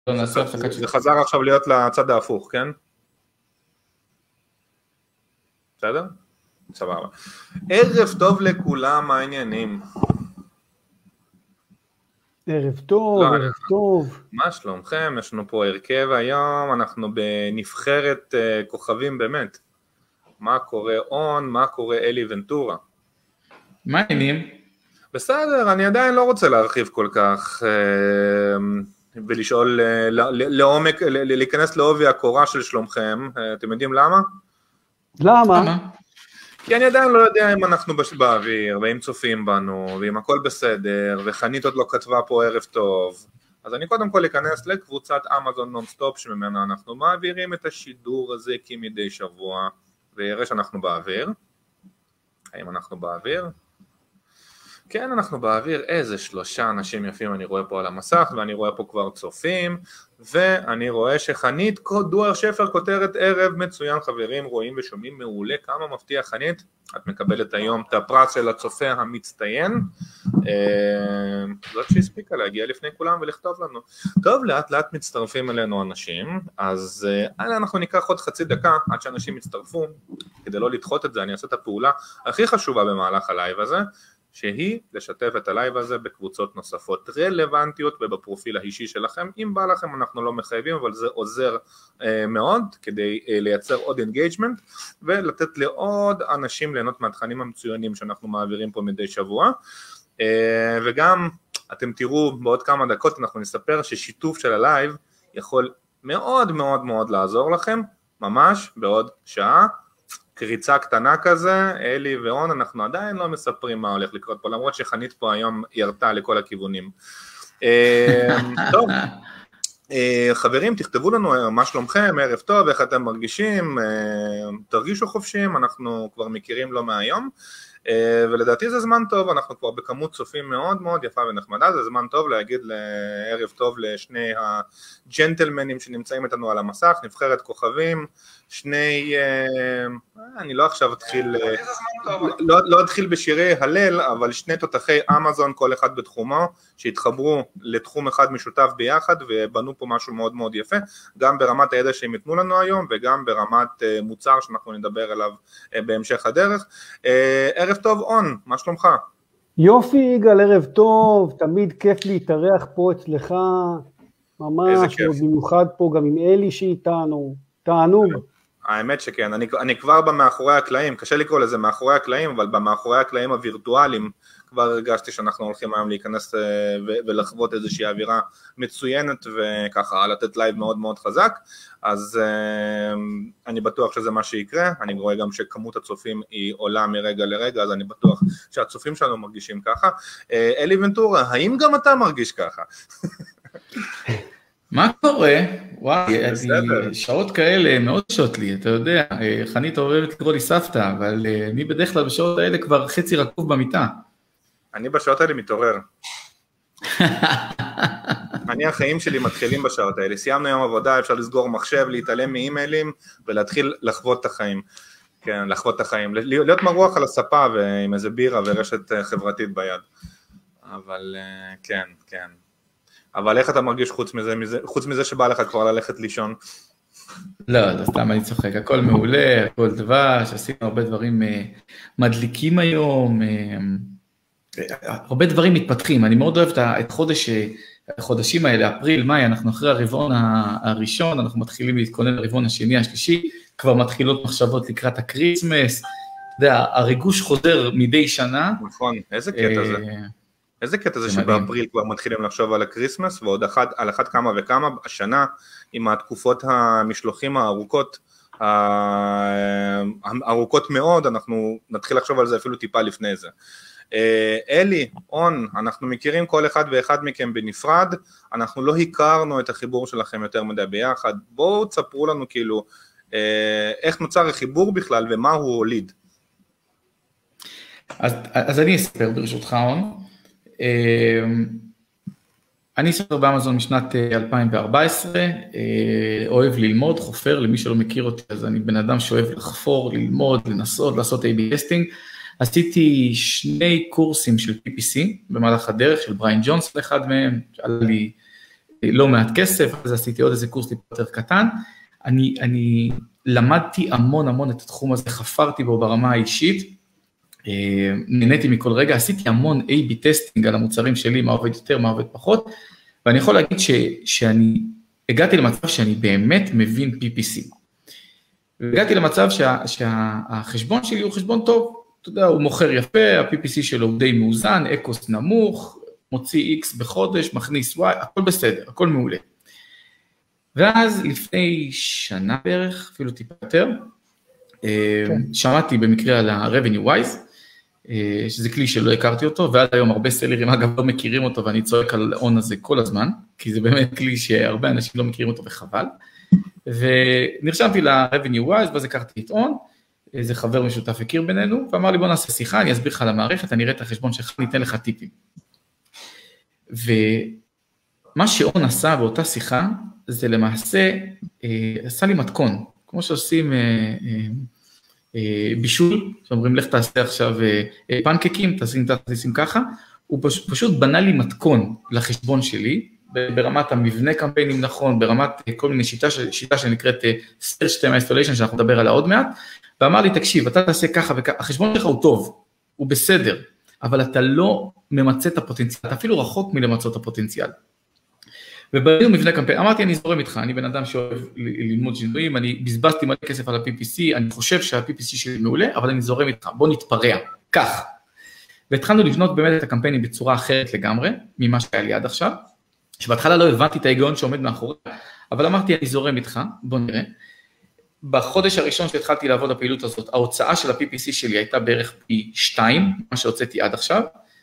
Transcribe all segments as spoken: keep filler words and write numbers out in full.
נעשה הפסקת זה חזר עכשיו להיות לצד ההפוך, כן? בסדר? סבבה. ערב טוב לכולם, מה העניינים? ערב טוב, לא, ערב טוב. מה שלומכם? יש לנו פה הרכב היום, אנחנו בנבחרת uh, כוכבים באמת. מה קורה און, מה קורה אלי ונטורה? מה העניינים? בסדר, אני עדיין לא רוצה להרחיב כל כך, uh, ולשאול, uh, לעומק, להיכנס לעובי הקורה של שלומכם, uh, אתם יודעים למה? למה? למה? כי אני עדיין לא יודע אם אנחנו באוויר, ואם צופים בנו, ואם הכל בסדר, וחנית עוד לא כתבה פה ערב טוב. אז אני קודם כל אכנס לקבוצת אמזון נונסטופ, שממנה אנחנו מעבירים את השידור הזה כמדי שבוע, ויראה שאנחנו באוויר. האם אנחנו באוויר? כן, אנחנו באוויר. איזה שלושה אנשים יפים אני רואה פה על המסך, ואני רואה פה כבר צופים, ואני רואה שחנית דואר שפר כותרת ערב מצוין, חברים, רואים ושומעים מעולה, כמה מפתיע חנית, את מקבלת היום את הפרס של הצופה המצטיין, זאת שהספיקה להגיע לפני כולם ולכתוב לנו. טוב, לאט לאט מצטרפים אלינו אנשים, אז אנחנו ניקח עוד חצי דקה עד שאנשים יצטרפו, כדי לא לדחות את זה, אני אעשה את הפעולה הכי חשובה במהלך הלייב הזה, שהיא לשתף את הלייב הזה בקבוצות נוספות רלוונטיות ובפרופיל האישי שלכם. אם בא לכם אנחנו לא מחייבים, אבל זה עוזר אה, מאוד כדי אה, לייצר עוד אינגייג'מנט ולתת לעוד אנשים ליהנות מהתכנים המצוינים שאנחנו מעבירים פה מדי שבוע. אה, וגם אתם תראו בעוד כמה דקות אנחנו נספר ששיתוף של הלייב יכול מאוד מאוד מאוד לעזור לכם, ממש בעוד שעה. קריצה קטנה כזה, אלי ואון, אנחנו עדיין לא מספרים מה הולך לקרות פה, למרות שחנית פה היום ירתה לכל הכיוונים. טוב, חברים, תכתבו לנו מה שלומכם, ערב טוב, איך אתם מרגישים, תרגישו חופשיים, אנחנו כבר מכירים לא מהיום, ולדעתי זה זמן טוב, אנחנו כבר בכמות צופים מאוד מאוד יפה ונחמדה, זה זמן טוב להגיד לערב טוב לשני הג'נטלמנים שנמצאים איתנו על המסך, נבחרת כוכבים, שני, אני לא עכשיו אתחיל, לא, לא אתחיל בשירי הלל, אבל שני תותחי אמזון, כל אחד בתחומו, שהתחברו לתחום אחד משותף ביחד, ובנו פה משהו מאוד מאוד יפה, גם ברמת הידע שהם יתנו לנו היום, וגם ברמת מוצר שאנחנו נדבר עליו בהמשך הדרך. ערב טוב און, מה שלומך? יופי יגאל, ערב טוב, תמיד כיף להתארח פה אצלך, ממש, במיוחד פה גם עם אלי שאיתנו, תענוג. האמת שכן, אני, אני כבר במאחורי הקלעים, קשה לקרוא לזה מאחורי הקלעים, אבל במאחורי הקלעים הווירטואליים, כבר הרגשתי שאנחנו הולכים היום להיכנס ולחוות איזושהי אווירה מצוינת, וככה לתת לייב מאוד מאוד חזק, אז אני בטוח שזה מה שיקרה, אני רואה גם שכמות הצופים היא עולה מרגע לרגע, אז אני בטוח שהצופים שלנו מרגישים ככה. אלי ונטורה, האם גם אתה מרגיש ככה? מה קורה? וואי, שעות כאלה מאוד שעות לי, אתה יודע, חנית אוהבת לקרוא לי סבתא, אבל אני בדרך כלל בשעות האלה כבר חצי רקוב במיטה. אני בשעות האלה מתעורר. אני החיים שלי מתחילים בשעות האלה, סיימנו יום עבודה, אפשר לסגור מחשב, להתעלם מאימיילים ולהתחיל לחוות את החיים. כן, לחוות את החיים, להיות מרוח על הספה ועם איזה בירה ורשת חברתית ביד. אבל כן, כן. אבל איך אתה מרגיש חוץ מזה, חוץ מזה שבא לך כבר ללכת לישון? לא, לא, סתם אני צוחק, הכל מעולה, הכל דבש, עשינו הרבה דברים מדליקים היום, הרבה דברים מתפתחים, אני מאוד אוהב את חודש, החודשים האלה, אפריל, מאי, אנחנו אחרי הרבעון הראשון, אנחנו מתחילים להתכונן לרבעון השני, השלישי, כבר מתחילות מחשבות לקראת הקריסמס, אתה יודע, הריגוש חוזר מדי שנה. נכון, איזה קטע זה? איזה קטע זה שבאפריל כבר מתחילים לחשוב על הקריסמס, ועוד אחת, על אחת כמה וכמה, השנה עם התקופות המשלוחים הארוכות, הארוכות מאוד, אנחנו נתחיל לחשוב על זה אפילו טיפה לפני זה. אלי, און, אנחנו מכירים כל אחד ואחד מכם בנפרד, אנחנו לא הכרנו את החיבור שלכם יותר מדי ביחד, בואו תספרו לנו כאילו, איך נוצר החיבור בכלל ומה הוא הוליד. אז, אז אני אספר ברשותך און, אני סופר באמזון משנת אלפיים וארבע עשרה, אוהב ללמוד, חופר, למי שלא מכיר אותי, אז אני בן אדם שאוהב לחפור, ללמוד, לנסות, לעשות איי בי טסטינג, עשיתי שני קורסים של פי פי סי במהלך הדרך, של בריין ג'ונסון אחד מהם, שעלה לי לא מעט כסף, אז עשיתי עוד איזה קורס טיפה יותר קטן, אני, אני למדתי המון המון את התחום הזה, חפרתי בו ברמה האישית, נהניתי מכל רגע, עשיתי המון איי בי טסטינג על המוצרים שלי, מה עובד יותר, מה עובד פחות, ואני יכול להגיד ש, שאני הגעתי למצב שאני באמת מבין פי פי סי. והגעתי למצב שה, שהחשבון שלי הוא חשבון טוב, אתה יודע, הוא מוכר יפה, ה-פי פי סי שלו הוא די מאוזן, אקוס נמוך, מוציא X בחודש, מכניס Y, הכל בסדר, הכל מעולה. ואז לפני שנה בערך, אפילו טיפה יותר, שמעתי במקרה על ה-Revenue Wise, שזה כלי שלא הכרתי אותו, ועד היום הרבה סלרים אגב לא מכירים אותו, ואני צועק על ההון הזה כל הזמן, כי זה באמת כלי שהרבה אנשים לא מכירים אותו וחבל, ונרשמתי ל-Revenue Wise, ואז הכרתי את הון, איזה חבר משותף הכיר בינינו, ואמר לי בוא נעשה שיחה, אני אסביר לך על המערכת, אני אראה את החשבון שלך, אני אתן לך טיפים. ומה שהון עשה באותה שיחה, זה למעשה, עשה לי מתכון, כמו שעושים בישול, שאומרים לך תעשה עכשיו פנקקים, תעשים ככה, הוא פשוט בנה לי מתכון לחשבון שלי, ברמת המבנה קמפיינים נכון, ברמת כל מיני שיטה, שיטה שנקראת Search Term Isolation, שאנחנו נדבר עליה עוד מעט, ואמר לי, תקשיב, אתה תעשה ככה וככה, החשבון שלך הוא טוב, הוא בסדר, אבל אתה לא ממצא את הפוטנציאל, אתה אפילו רחוק מלמצוא את הפוטנציאל. ובנינו מבנה קמפיין, אמרתי, אני זורם איתך, אני בן אדם שאוהב ללמוד שינויים, אני בזבזתי מלא כסף על ה-פי פי סי, אני חושב שה-פי פי סי שלי מעולה, אבל אני זורם איתך, בוא נתפרע, כך. והתחלנו לבנות באמת את הקמפיינים בצורה אחרת לגמרי, ממה שהיה לי עד עכשיו, שבהתחלה לא הבנתי את ההיגיון שעומד מאחורי, אבל אמרתי, אני זורם איתך, בוא נראה. בחודש הראשון שהתחלתי לעבוד הפעילות הזאת, ההוצאה של ה-פי פי סי שלי הייתה בערך פי שתיים, מה שהוצאתי עד עכשיו,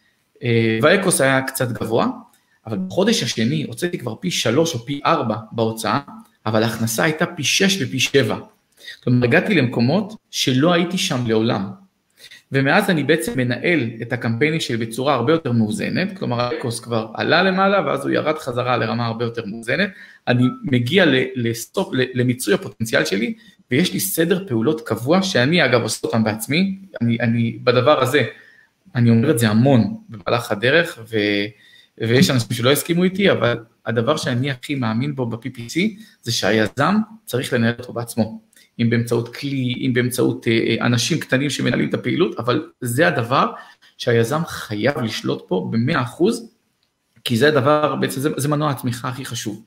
והאקוס היה קצת גבוה, אבל בחודש השני הוצאתי כבר פי שלוש או פי ארבע בהוצאה, אבל ההכנסה הייתה פי שש ופי שבע. כלומר, הגעתי למקומות שלא הייתי שם לעולם. ומאז אני בעצם מנהל את הקמפיינים שלי בצורה הרבה יותר מאוזנת, כלומר, האקוס כבר עלה למעלה, ואז הוא ירד חזרה לרמה הרבה יותר מאוזנת. אני מגיע לסטופ, למיצוי הפוטנציאל שלי, ויש לי סדר פעולות קבוע, שאני אגב עושה אותם בעצמי, אני, אני בדבר הזה, אני אומר את זה המון במהלך הדרך, ו... ויש אנשים שלא הסכימו איתי, אבל הדבר שאני הכי מאמין בו ב-פי פי סי, זה שהיזם צריך לנהל אותו בעצמו, אם באמצעות כלי, אם באמצעות אנשים קטנים שמנהלים את הפעילות, אבל זה הדבר שהיזם חייב לשלוט פה ב-מאה אחוז, כי זה הדבר, בעצם זה, זה מנוע התמיכה הכי חשוב.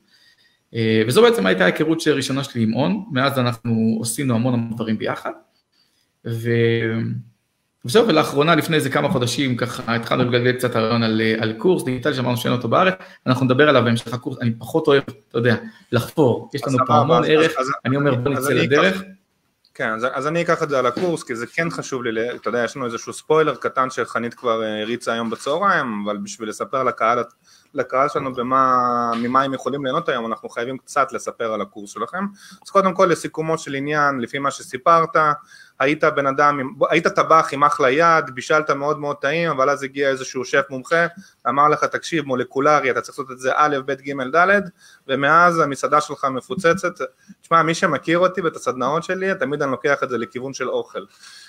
וזו בעצם הייתה ההיכרות הראשונה שלי עם הון, מאז אנחנו עשינו המון המון דברים ביחד, ו... וזהו, ולאחרונה, לפני איזה כמה חודשים, ככה התחלנו לגלגל קצת הרעיון על, על קורס דיגיטל, שאמרנו שאין אותו בארץ, אנחנו נדבר עליו בהמשך הקורס, אני פחות אוהב, אתה יודע, לחפור, יש לנו פה המון ערך, אז, אני אומר, בוא נצא לדרך. כן, אז, אז אני אקח את זה על הקורס, כי זה כן חשוב לי, אתה יודע, יש לנו איזשהו ספוילר קטן שחנית כבר הריצה היום בצהריים, אבל בשביל לספר לקהל, לקהל שלנו במה, ממה הם יכולים ליהנות היום, אנחנו חייבים קצת לספר על הקורס שלכם. אז קודם כל, לסיכומו של עניין, לפי מה שסיפרת, היית בן אדם, היית טבח עם אחלה יד, בישלת מאוד מאוד טעים, אבל אז הגיע איזשהו שף מומחה, אמר לך, תקשיב, מולקולרי, אתה צריך לעשות את זה א', ב', ג', ד', ומאז המסעדה שלך מפוצצת. תשמע, מי שמכיר אותי ואת הסדנאות שלי, תמיד אני לוקח את זה לכיוון של אוכל.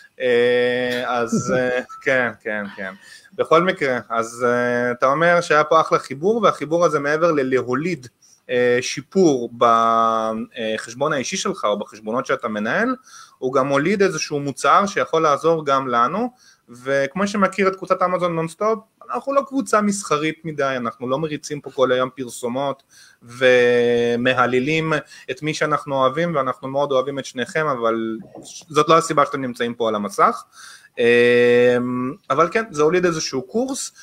אז כן, כן, כן. בכל מקרה, אז אתה אומר שהיה פה אחלה חיבור, והחיבור הזה מעבר ללהוליד שיפור בחשבון האישי שלך, או בחשבונות שאתה מנהל, הוא גם הוליד איזשהו מוצר שיכול לעזור גם לנו, וכמו שמכיר את קבוצת אמזון נונסטופ, אנחנו לא קבוצה מסחרית מדי, אנחנו לא מריצים פה כל היום פרסומות, ומהלילים את מי שאנחנו אוהבים, ואנחנו מאוד אוהבים את שניכם, אבל זאת לא הסיבה שאתם נמצאים פה על המסך, אבל כן, זה הוליד איזשהו קורס,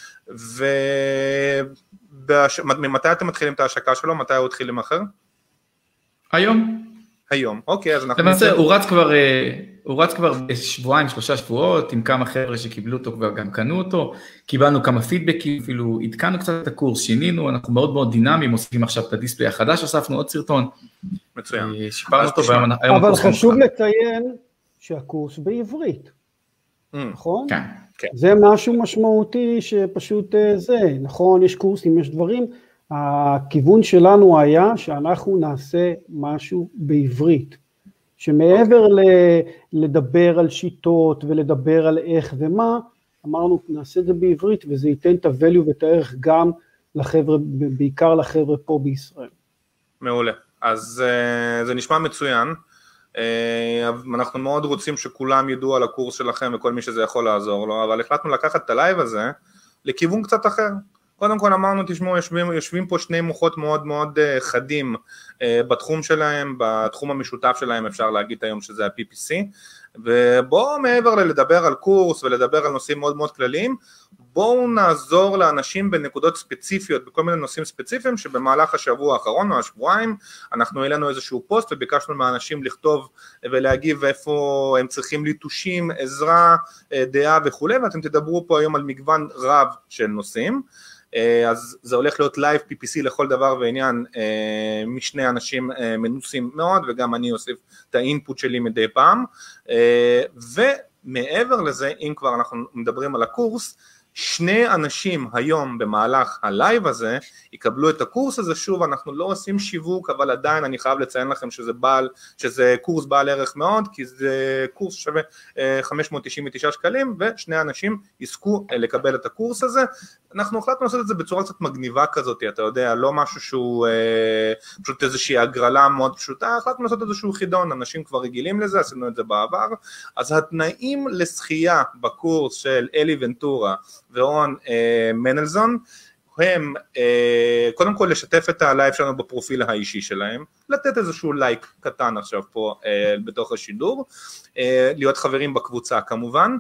וממתי אתם מתחילים את ההשקה שלו? מתי הוא התחיל למחר? היום. היום, אוקיי, אז אנחנו... למעשה, הוא רץ כבר, הוא רץ כבר שבועיים, שלושה שבועות, עם כמה חבר'ה שקיבלו אותו כבר גם קנו אותו, קיבלנו כמה פידבקים, אפילו עדכנו קצת את הקורס, שינינו, אנחנו מאוד מאוד דינמיים, מוסיפים עכשיו את הדיספלי החדש, הוספנו עוד סרטון. מצוין. שיפרנו אותו, והיום אבל חשוב לציין שהקורס בעברית, נכון? כן. זה משהו משמעותי שפשוט זה, נכון, יש קורסים, יש דברים, הכיוון שלנו היה שאנחנו נעשה משהו בעברית, שמעבר לדבר על שיטות ולדבר על איך ומה, אמרנו נעשה את זה בעברית וזה ייתן את ה-value ואת הערך גם לחבר'ה, בעיקר לחבר'ה פה בישראל. מעולה, אז uh, זה נשמע מצוין, uh, אנחנו מאוד רוצים שכולם ידעו על הקורס שלכם וכל מי שזה יכול לעזור לו, אבל החלטנו לקחת את הלייב הזה לכיוון קצת אחר. קודם כל אמרנו, תשמעו, יושבים, יושבים פה שני מוחות מאוד מאוד uh, חדים uh, בתחום שלהם, בתחום המשותף שלהם אפשר להגיד היום שזה ה-פי פי סי, ובואו מעבר ללדבר על קורס ולדבר על נושאים מאוד מאוד כלליים, בואו נעזור לאנשים בנקודות ספציפיות, בכל מיני נושאים ספציפיים, שבמהלך השבוע האחרון או השבועיים, אנחנו העלינו איזשהו פוסט וביקשנו מהאנשים לכתוב ולהגיב איפה הם צריכים ליטושים, עזרה, דעה וכו', ואתם תדברו פה היום על מגוון רב של נושאים, אז זה הולך להיות לייב פי פי סי לכל דבר ועניין משני אנשים מנוסים מאוד, וגם אני אוסיף את האינפוט שלי מדי פעם, ומעבר לזה, אם כבר אנחנו מדברים על הקורס, שני אנשים היום במהלך הלייב הזה יקבלו את הקורס הזה. שוב, אנחנו לא עושים שיווק, אבל עדיין אני חייב לציין לכם שזה בעל, שזה קורס בעל ערך מאוד, כי זה קורס שווה חמש מאות תשעים ותשעה שקלים, ושני אנשים יזכו לקבל את הקורס הזה. אנחנו החלטנו לעשות את זה בצורה קצת מגניבה כזאת, אתה יודע, לא משהו שהוא פשוט איזושהי הגרלה מאוד פשוטה, החלטנו לעשות איזשהו חידון, אנשים כבר רגילים לזה, עשינו את זה בעבר. אז התנאים לשחייה בקורס של אלי ונטורה ואון אה, מנלזון, הם אה, קודם כל לשתף את הלייב שלנו בפרופיל האישי שלהם, לתת איזשהו לייק קטן עכשיו פה אה, בתוך השידור, אה, להיות חברים בקבוצה כמובן,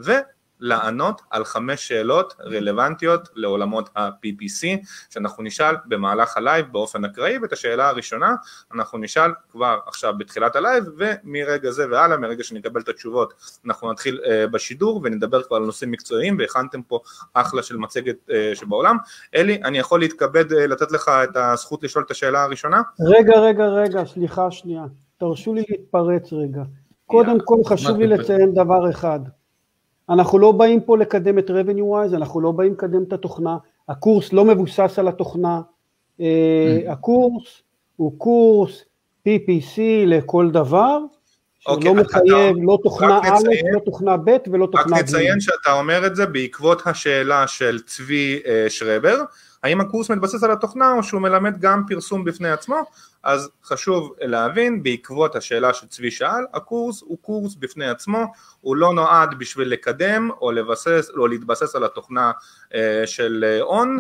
ולענות על חמש שאלות רלוונטיות לעולמות ה-פי פי סי, שאנחנו נשאל במהלך הלייב באופן אקראי, ואת השאלה הראשונה אנחנו נשאל כבר עכשיו בתחילת הלייב, ומרגע זה והלאה, מרגע שנקבל את התשובות, אנחנו נתחיל uh, בשידור, ונדבר כבר על נושאים מקצועיים, והכנתם פה אחלה של מצגת uh, שבעולם. אלי, אני יכול להתכבד uh, לתת לך את הזכות לשאול את השאלה הראשונה? רגע, רגע, רגע, סליחה שנייה, תרשו לי להתפרץ רגע. קודם כל חשוב לי לציין דבר אחד, אנחנו לא באים פה לקדם את revenue-wise, אנחנו לא באים לקדם את התוכנה, הקורס לא מבוסס על התוכנה, mm. הקורס הוא קורס פי פי סי לכל דבר, שלא okay, מחייב לא תוכנה א', לא תוכנה ב' ולא תוכנה ג'. רק נציין שאתה אומר את זה בעקבות השאלה של צבי שרבר, האם הקורס מתבסס על התוכנה או שהוא מלמד גם פרסום בפני עצמו, אז חשוב להבין, בעקבות השאלה שצבי שאל, הקורס הוא קורס בפני עצמו, הוא לא נועד בשביל לקדם או לבסס, או להתבסס על התוכנה של און,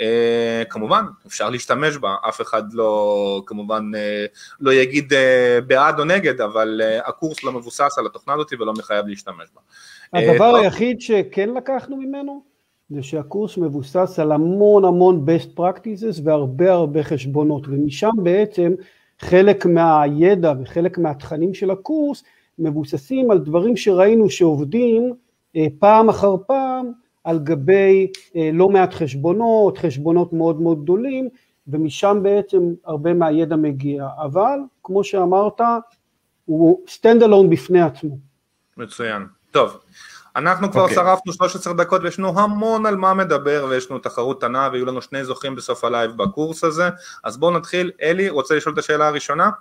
כמובן אפשר להשתמש בה, אף אחד לא, כמובן לא יגיד בעד או נגד, אבל הקורס לא מבוסס על התוכנה הזאת ולא מחייב להשתמש בה. הדבר היחיד שכן לקחנו ממנו, זה שהקורס מבוסס על המון המון best practices והרבה הרבה חשבונות, ומשם בעצם חלק מהידע וחלק מהתכנים של הקורס מבוססים על דברים שראינו שעובדים פעם אחר פעם על גבי לא מעט חשבונות, חשבונות מאוד מאוד גדולים, ומשם בעצם הרבה מהידע מגיע, אבל כמו שאמרת, הוא stand alone בפני עצמו. מצוין, טוב. אנחנו כבר okay. שרפנו שלוש עשרה דקות וישנו המון על מה מדבר, וישנו תחרות תנה ויהיו לנו שני זוכים בסוף הלייב בקורס הזה, אז בואו נתחיל. אלי, רוצה לשאול את השאלה הראשונה?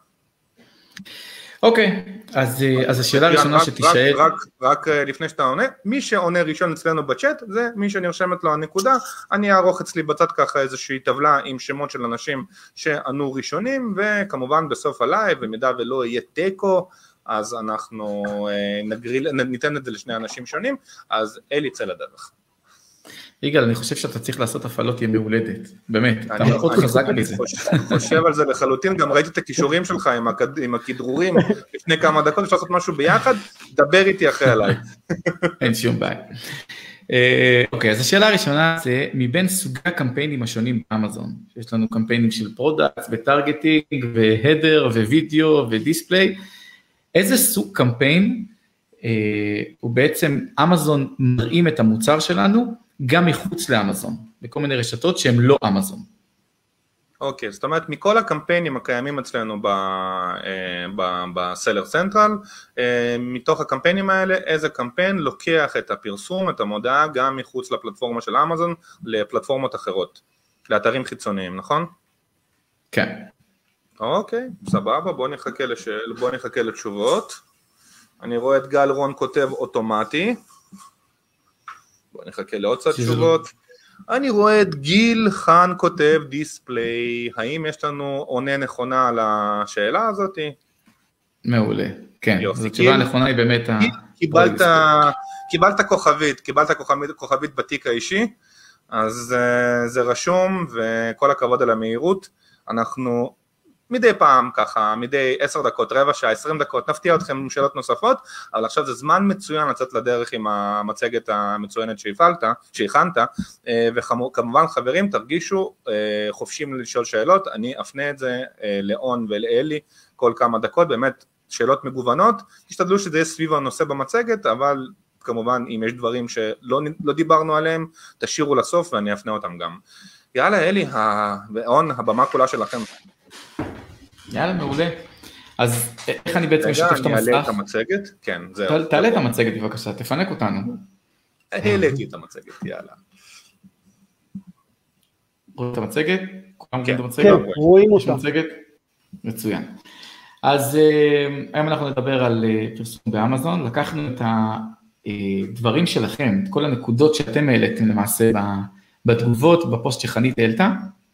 אוקיי, okay. אז, אז השאלה הראשונה שתשאל... רק, רק, רק לפני שאתה עונה, מי שעונה ראשון אצלנו בצ'אט, זה מי שנרשמת לו הנקודה, אני אערוך אצלי בצד ככה איזושהי טבלה עם שמות של אנשים שענו ראשונים, וכמובן בסוף הלייב, במידה ולא יהיה טקו, אז אנחנו נגריל, ניתן את זה לשני אנשים שונים, אז אלי צא לדרך. יגאל, אני חושב שאתה צריך לעשות הפעלות ימי הולדת, באמת, אתה מאוד חזק בזה. אני חושב על זה לחלוטין, גם ראיתי את הכישורים שלך עם הכדרורים לפני כמה דקות, אפשר לעשות משהו ביחד, דבר איתי אחרי עליי. אין שום בעיה. אוקיי, אז השאלה הראשונה זה, מבין סוגי הקמפיינים השונים באמזון, יש לנו קמפיינים של פרודקט, וטרגטינג, והדר, ווידאו, ודיספליי, איזה סוג קמפיין אה, הוא בעצם אמזון מראים את המוצר שלנו גם מחוץ לאמזון, בכל מיני רשתות שהן לא אמזון. אוקיי, זאת אומרת מכל הקמפיינים הקיימים אצלנו בסלר סנטרל, מתוך הקמפיינים האלה, איזה קמפיין לוקח את הפרסום, את המודעה גם מחוץ לפלטפורמה של אמזון, לפלטפורמות אחרות, לאתרים חיצוניים, נכון? כן. אוקיי, סבבה, בוא נחכה לשאל, בוא נחכה לתשובות. אני רואה את גל רון כותב אוטומטי. בוא נחכה לעוד קצת תשובות. אני רואה את גיל חן כותב דיספליי, האם יש לנו עונה נכונה על השאלה הזאת? מעולה, כן, יופי, אז התשובה הנכונה היא באמת ה... קיבלת, קיבלת כוכבית, קיבלת כוכבית, כוכבית בתיק האישי, אז uh, זה רשום, וכל הכבוד על המהירות, אנחנו מדי פעם ככה, מדי עשר דקות, רבע שעה, עשרים דקות, נפתיע אתכם עם שאלות נוספות, אבל עכשיו זה זמן מצוין לצאת לדרך עם המצגת המצוינת שהפעלת, שהכנת, וכמובן חברים תרגישו חופשים לשאול שאלות, אני אפנה את זה לאון ולאלי כל כמה דקות, באמת שאלות מגוונות, תשתדלו שזה יהיה סביב הנושא במצגת, אבל כמובן אם יש דברים שלא לא דיברנו עליהם, תשאירו לסוף ואני אפנה אותם גם. יאללה אלי, ואון, הבמה כולה שלכם. יאללה, מעולה. אז איך אני בעצם משתף את המסך? רגע, אני אעלה את המצגת. כן, זהו. תעלה את המצגת בבקשה, תפנק אותנו. העליתי את המצגת, יאללה. רואים את המצגת? כולם רואים את המצגת? כן, רואים אותה. מצוין. אז היום אנחנו נדבר על פרסום באמזון, לקחנו את הדברים שלכם, את כל הנקודות שאתם העליתם למעשה בתגובות, בפוסט שחנית העלתה,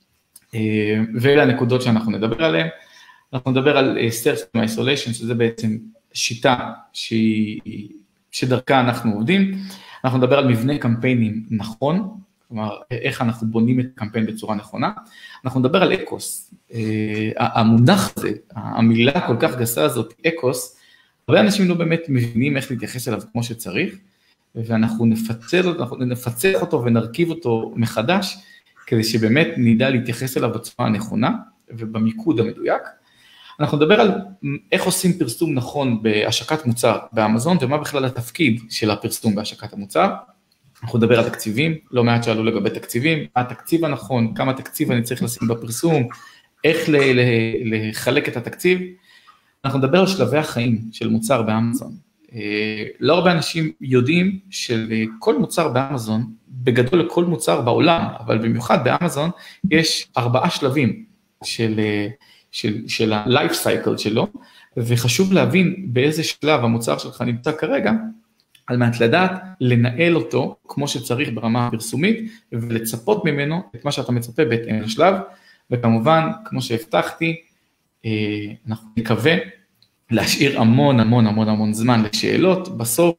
ואלה הנקודות שאנחנו נדבר עליהן. אנחנו נדבר על Search Term Isolation, שזה בעצם שיטה שהיא, שדרכה אנחנו עובדים. אנחנו נדבר על מבנה קמפיינים נכון, כלומר, איך אנחנו בונים את הקמפיין בצורה נכונה. אנחנו נדבר על אקוס, המונח הזה, המילה כל כך גסה הזאת, אקוס, הרבה אנשים לא באמת מבינים איך להתייחס אליו כמו שצריך, ואנחנו נפצל אותו, אנחנו נפצח אותו ונרכיב אותו מחדש, כדי שבאמת נדע להתייחס אליו בצורה הנכונה, ובמיקוד המדויק. אנחנו נדבר על איך עושים פרסום נכון בהשקת מוצר באמזון, ומה בכלל התפקיד של הפרסום בהשקת המוצר. אנחנו נדבר על תקציבים, לא מעט שאלו לגבי תקציבים, מה התקציב הנכון, כמה תקציב אני צריך לשים בפרסום, איך לחלק את התקציב. אנחנו נדבר על שלבי החיים של מוצר באמזון. לא הרבה אנשים יודעים שלכל מוצר באמזון, בגדול לכל מוצר בעולם, אבל במיוחד באמזון, יש ארבעה שלבים של, של, של ה-life cycle שלו, וחשוב להבין באיזה שלב המוצר שלך נמצא כרגע, על מנת לדעת לנהל אותו כמו שצריך ברמה הפרסומית, ולצפות ממנו את מה שאתה מצפה בהתאם לשלב, וכמובן, כמו שהבטחתי, אנחנו נקווה להשאיר המון המון המון המון זמן לשאלות בסוף,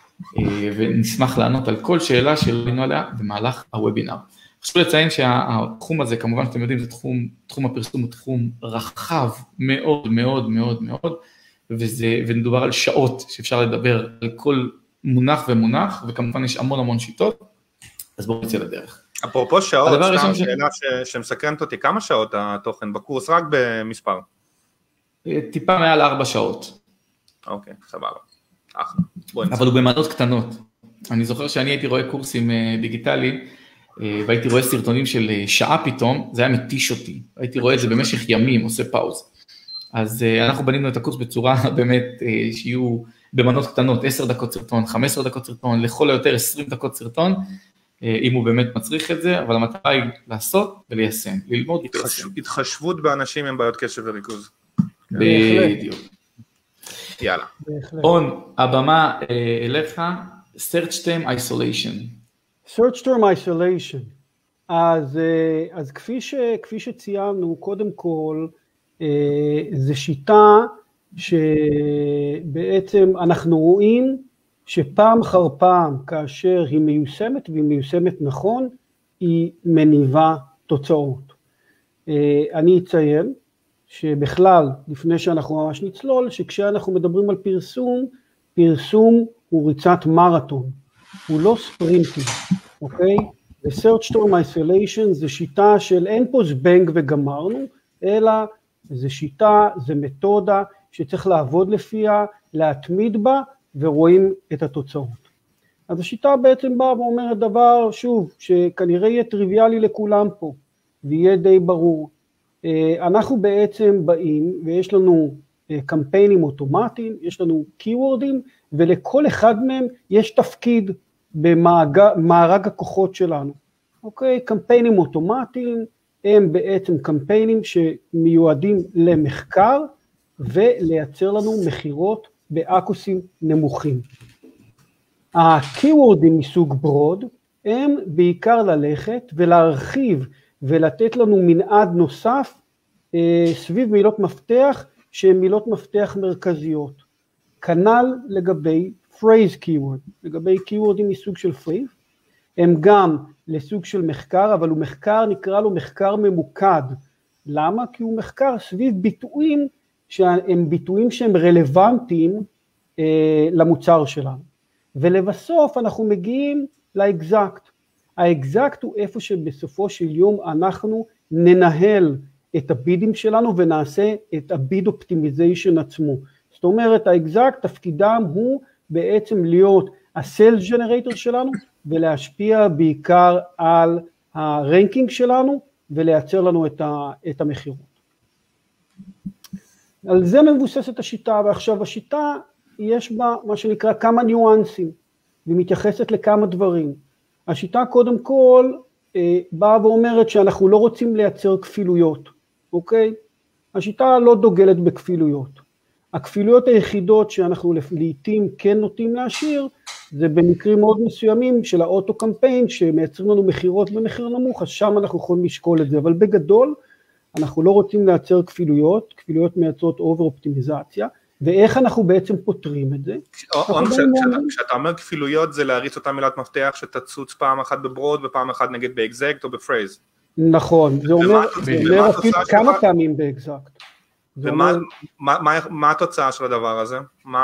ונשמח לענות על כל שאלה שלנו עליה במהלך הוובינר. חשוב לציין שהתחום הזה, כמובן שאתם יודעים, זה תחום, תחום הפרסום הוא תחום רחב מאוד מאוד מאוד מאוד, וזה, ונדובר על שעות שאפשר לדבר על כל מונח ומונח, וכמובן יש המון המון שיטות, אז בואו נצא לדרך. אפרופו שעות, סתם שאלה ש... שמסקרנת אותי, כמה שעות התוכן בקורס? רק במספר? טיפה מעל ארבע שעות. אוקיי, סבבה. אחלה. אבל הוא במנות קטנות. אני זוכר שאני הייתי רואה קורסים דיגיטליים, והייתי רואה סרטונים של שעה פתאום, זה היה מתיש אותי. הייתי רואה את זה במשך ימים, עושה פאוז. אז אנחנו בנינו את הקורס בצורה באמת שיהיו במנות קטנות, עשר דקות סרטון, חמש עשרה דקות סרטון, לכל היותר עשרים דקות סרטון, אם הוא באמת מצריך את זה, אבל המטרה היא לעשות וליישם, ללמוד וליישם. התחשבות באנשים עם בעיות קשב וריכוז. בדיוק. יאללה. און, הבמה אליך, Search Term Isolation. Search Term Isolation. אז, אז כפי ש, כפי שציינו, קודם כל, זו שיטה שבעצם אנחנו רואים שפעם אחר פעם, כאשר היא מיושמת והיא מיושמת נכון, היא מניבה תוצאות. אני אציין שבכלל, לפני שאנחנו ממש נצלול, שכשאנחנו מדברים על פרסום, פרסום הוא ריצת מרתון, הוא לא ספרינטים, אוקיי? ו-Search Term Isolation זה שיטה של אין פה זבנג וגמרנו, אלא זה שיטה, זה מתודה שצריך לעבוד לפיה, להתמיד בה, ורואים את התוצאות. אז השיטה בעצם באה ואומרת דבר, שוב, שכנראה יהיה טריוויאלי לכולם פה, ויהיה די ברור. אנחנו בעצם באים, ויש לנו קמפיינים אוטומטיים, יש לנו קיוורדים, ולכל אחד מהם יש תפקיד במארג הכוחות שלנו. אוקיי, קמפיינים אוטומטיים, הם בעצם קמפיינים שמיועדים למחקר, ולייצר לנו מחירות באקוסים נמוכים. הקיוורדים מסוג ברוד, הם בעיקר ללכת ולהרחיב ולתת לנו מנעד נוסף אה, סביב מילות מפתח שהן מילות מפתח מרכזיות. כנ"ל לגבי phrase keyword, לגבי keywords מסוג של phrase, הם גם לסוג של מחקר, אבל הוא מחקר, נקרא לו מחקר ממוקד. למה? כי הוא מחקר סביב ביטויים שהם ביטויים שהם רלוונטיים אה, למוצר שלנו. ולבסוף אנחנו מגיעים לאקזקט. האקזקט הוא איפה שבסופו של יום אנחנו ננהל את הבידים שלנו ונעשה את הביד אופטימיזיישן עצמו. זאת אומרת, האקזקט תפקידם הוא בעצם להיות הסלס ג'נרייטור שלנו ולהשפיע בעיקר על הרנקינג שלנו ולייצר לנו את, ה, את המחירות. על זה מבוססת השיטה, ועכשיו השיטה יש בה מה שנקרא כמה ניואנסים, והיא מתייחסת לכמה דברים. השיטה קודם כל אה, באה ואומרת שאנחנו לא רוצים לייצר כפילויות, אוקיי? השיטה לא דוגלת בכפילויות. הכפילויות היחידות שאנחנו לעתים כן נוטים להשאיר, זה במקרים מאוד מסוימים של האוטו קמפיין, שמייצרים לנו מחירות במחיר נמוך, אז שם אנחנו יכולים לשקול את זה, אבל בגדול, אנחנו לא רוצים לייצר כפילויות, כפילויות מייצרות אובר אופטימיזציה, ואיך אנחנו בעצם פותרים את זה? כשאתה אומר כפילויות, זה להריץ אותה מילת מפתח, שתצוץ פעם אחת בברוד, ופעם אחת נגיד באקזקט או בפרייז. נכון, זה אומר אפילו כמה פעמים באקזקט. ומה התוצאה של הדבר הזה?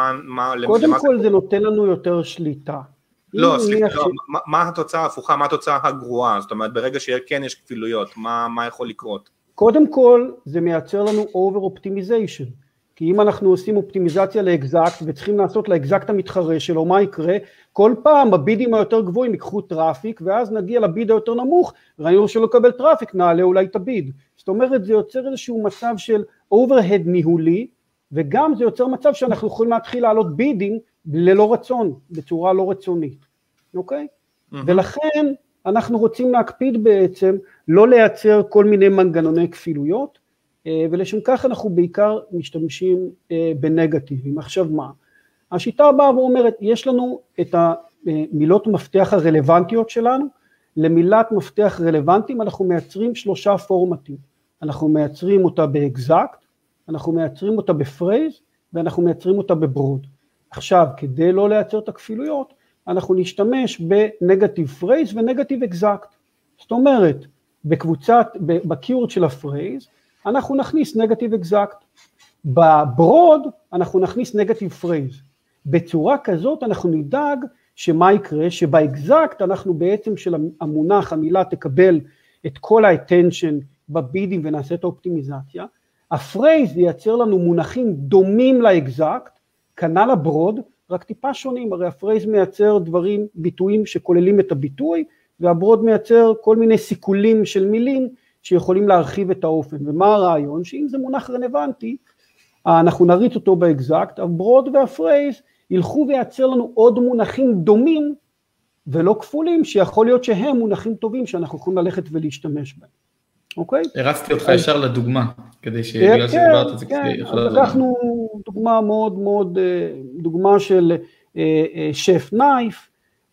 קודם כל זה נותן לנו יותר שליטה. לא, סליחה, מה התוצאה ההפוכה, מה התוצאה הגרועה? זאת אומרת, ברגע שכן יש כפילויות, מה יכול לקרות? קודם כל, זה מייצר לנו over optimization, כי אם אנחנו עושים אופטימיזציה לאקזקט, וצריכים לעשות לאקזקט המתחרה שלו, מה יקרה? כל פעם הבידים היותר גבוהים ייקחו טראפיק, ואז נגיע לביד היותר נמוך, ראינו שלא קבל טראפיק, נעלה אולי את הביד. זאת אומרת, זה יוצר איזשהו מצב של overhead ניהולי, וגם זה יוצר מצב שאנחנו יכולים להתחיל לעלות בידים, ללא רצון, בצורה לא רצונית, אוקיי? Mm-hmm. ולכן אנחנו רוצים להקפיד בעצם, לא לייצר כל מיני מנגנוני כפילויות, ולשם כך אנחנו בעיקר משתמשים בנגטיבים. עכשיו מה? השיטה הבאה ואומרת, יש לנו את המילות מפתח הרלוונטיות שלנו, למילת מפתח רלוונטיים אנחנו מייצרים שלושה פורמטים, אנחנו מייצרים אותה באקזקט, אנחנו מייצרים אותה בפרייז, ואנחנו מייצרים אותה בברוד. עכשיו, כדי לא לייצר את הכפילויות, אנחנו נשתמש בנגטיב פרייז ונגטיב אקזקט. זאת אומרת, בקבוצת, בקיורד של הפרייז, אנחנו נכניס נגטיב אקזקט. בברוד, אנחנו נכניס נגטיב פרייז. בצורה כזאת אנחנו נדאג שמה יקרה, שבאקזקט אנחנו בעצם של המונח, המילה תקבל את כל האטנשן בבידים ונעשה את האופטימיזציה. הפרייז ייצר לנו מונחים דומים לאקזקט, כנ"ל הברוד, רק טיפה שונים, הרי הפרייז מייצר דברים, ביטויים שכוללים את הביטוי, והברוד מייצר כל מיני סיכולים של מילים שיכולים להרחיב את האופן. ומה הרעיון? שאם זה מונח רלוונטי, אנחנו נריץ אותו באקזקט, הברוד והפרייז ילכו וייצר לנו עוד מונחים דומים, ולא כפולים, שיכול להיות שהם מונחים טובים שאנחנו יכולים ללכת ולהשתמש בהם. אוקיי? הרצתי אותך ישר לדוגמה, כדי שבגלל שדיברת את זה כדי יכול לעזור. לקחנו דוגמה מאוד מאוד, דוגמה של שף נייף,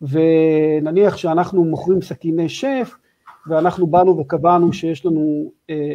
ונניח שאנחנו מוכרים סכיני שף, ואנחנו באנו וקבענו שיש לנו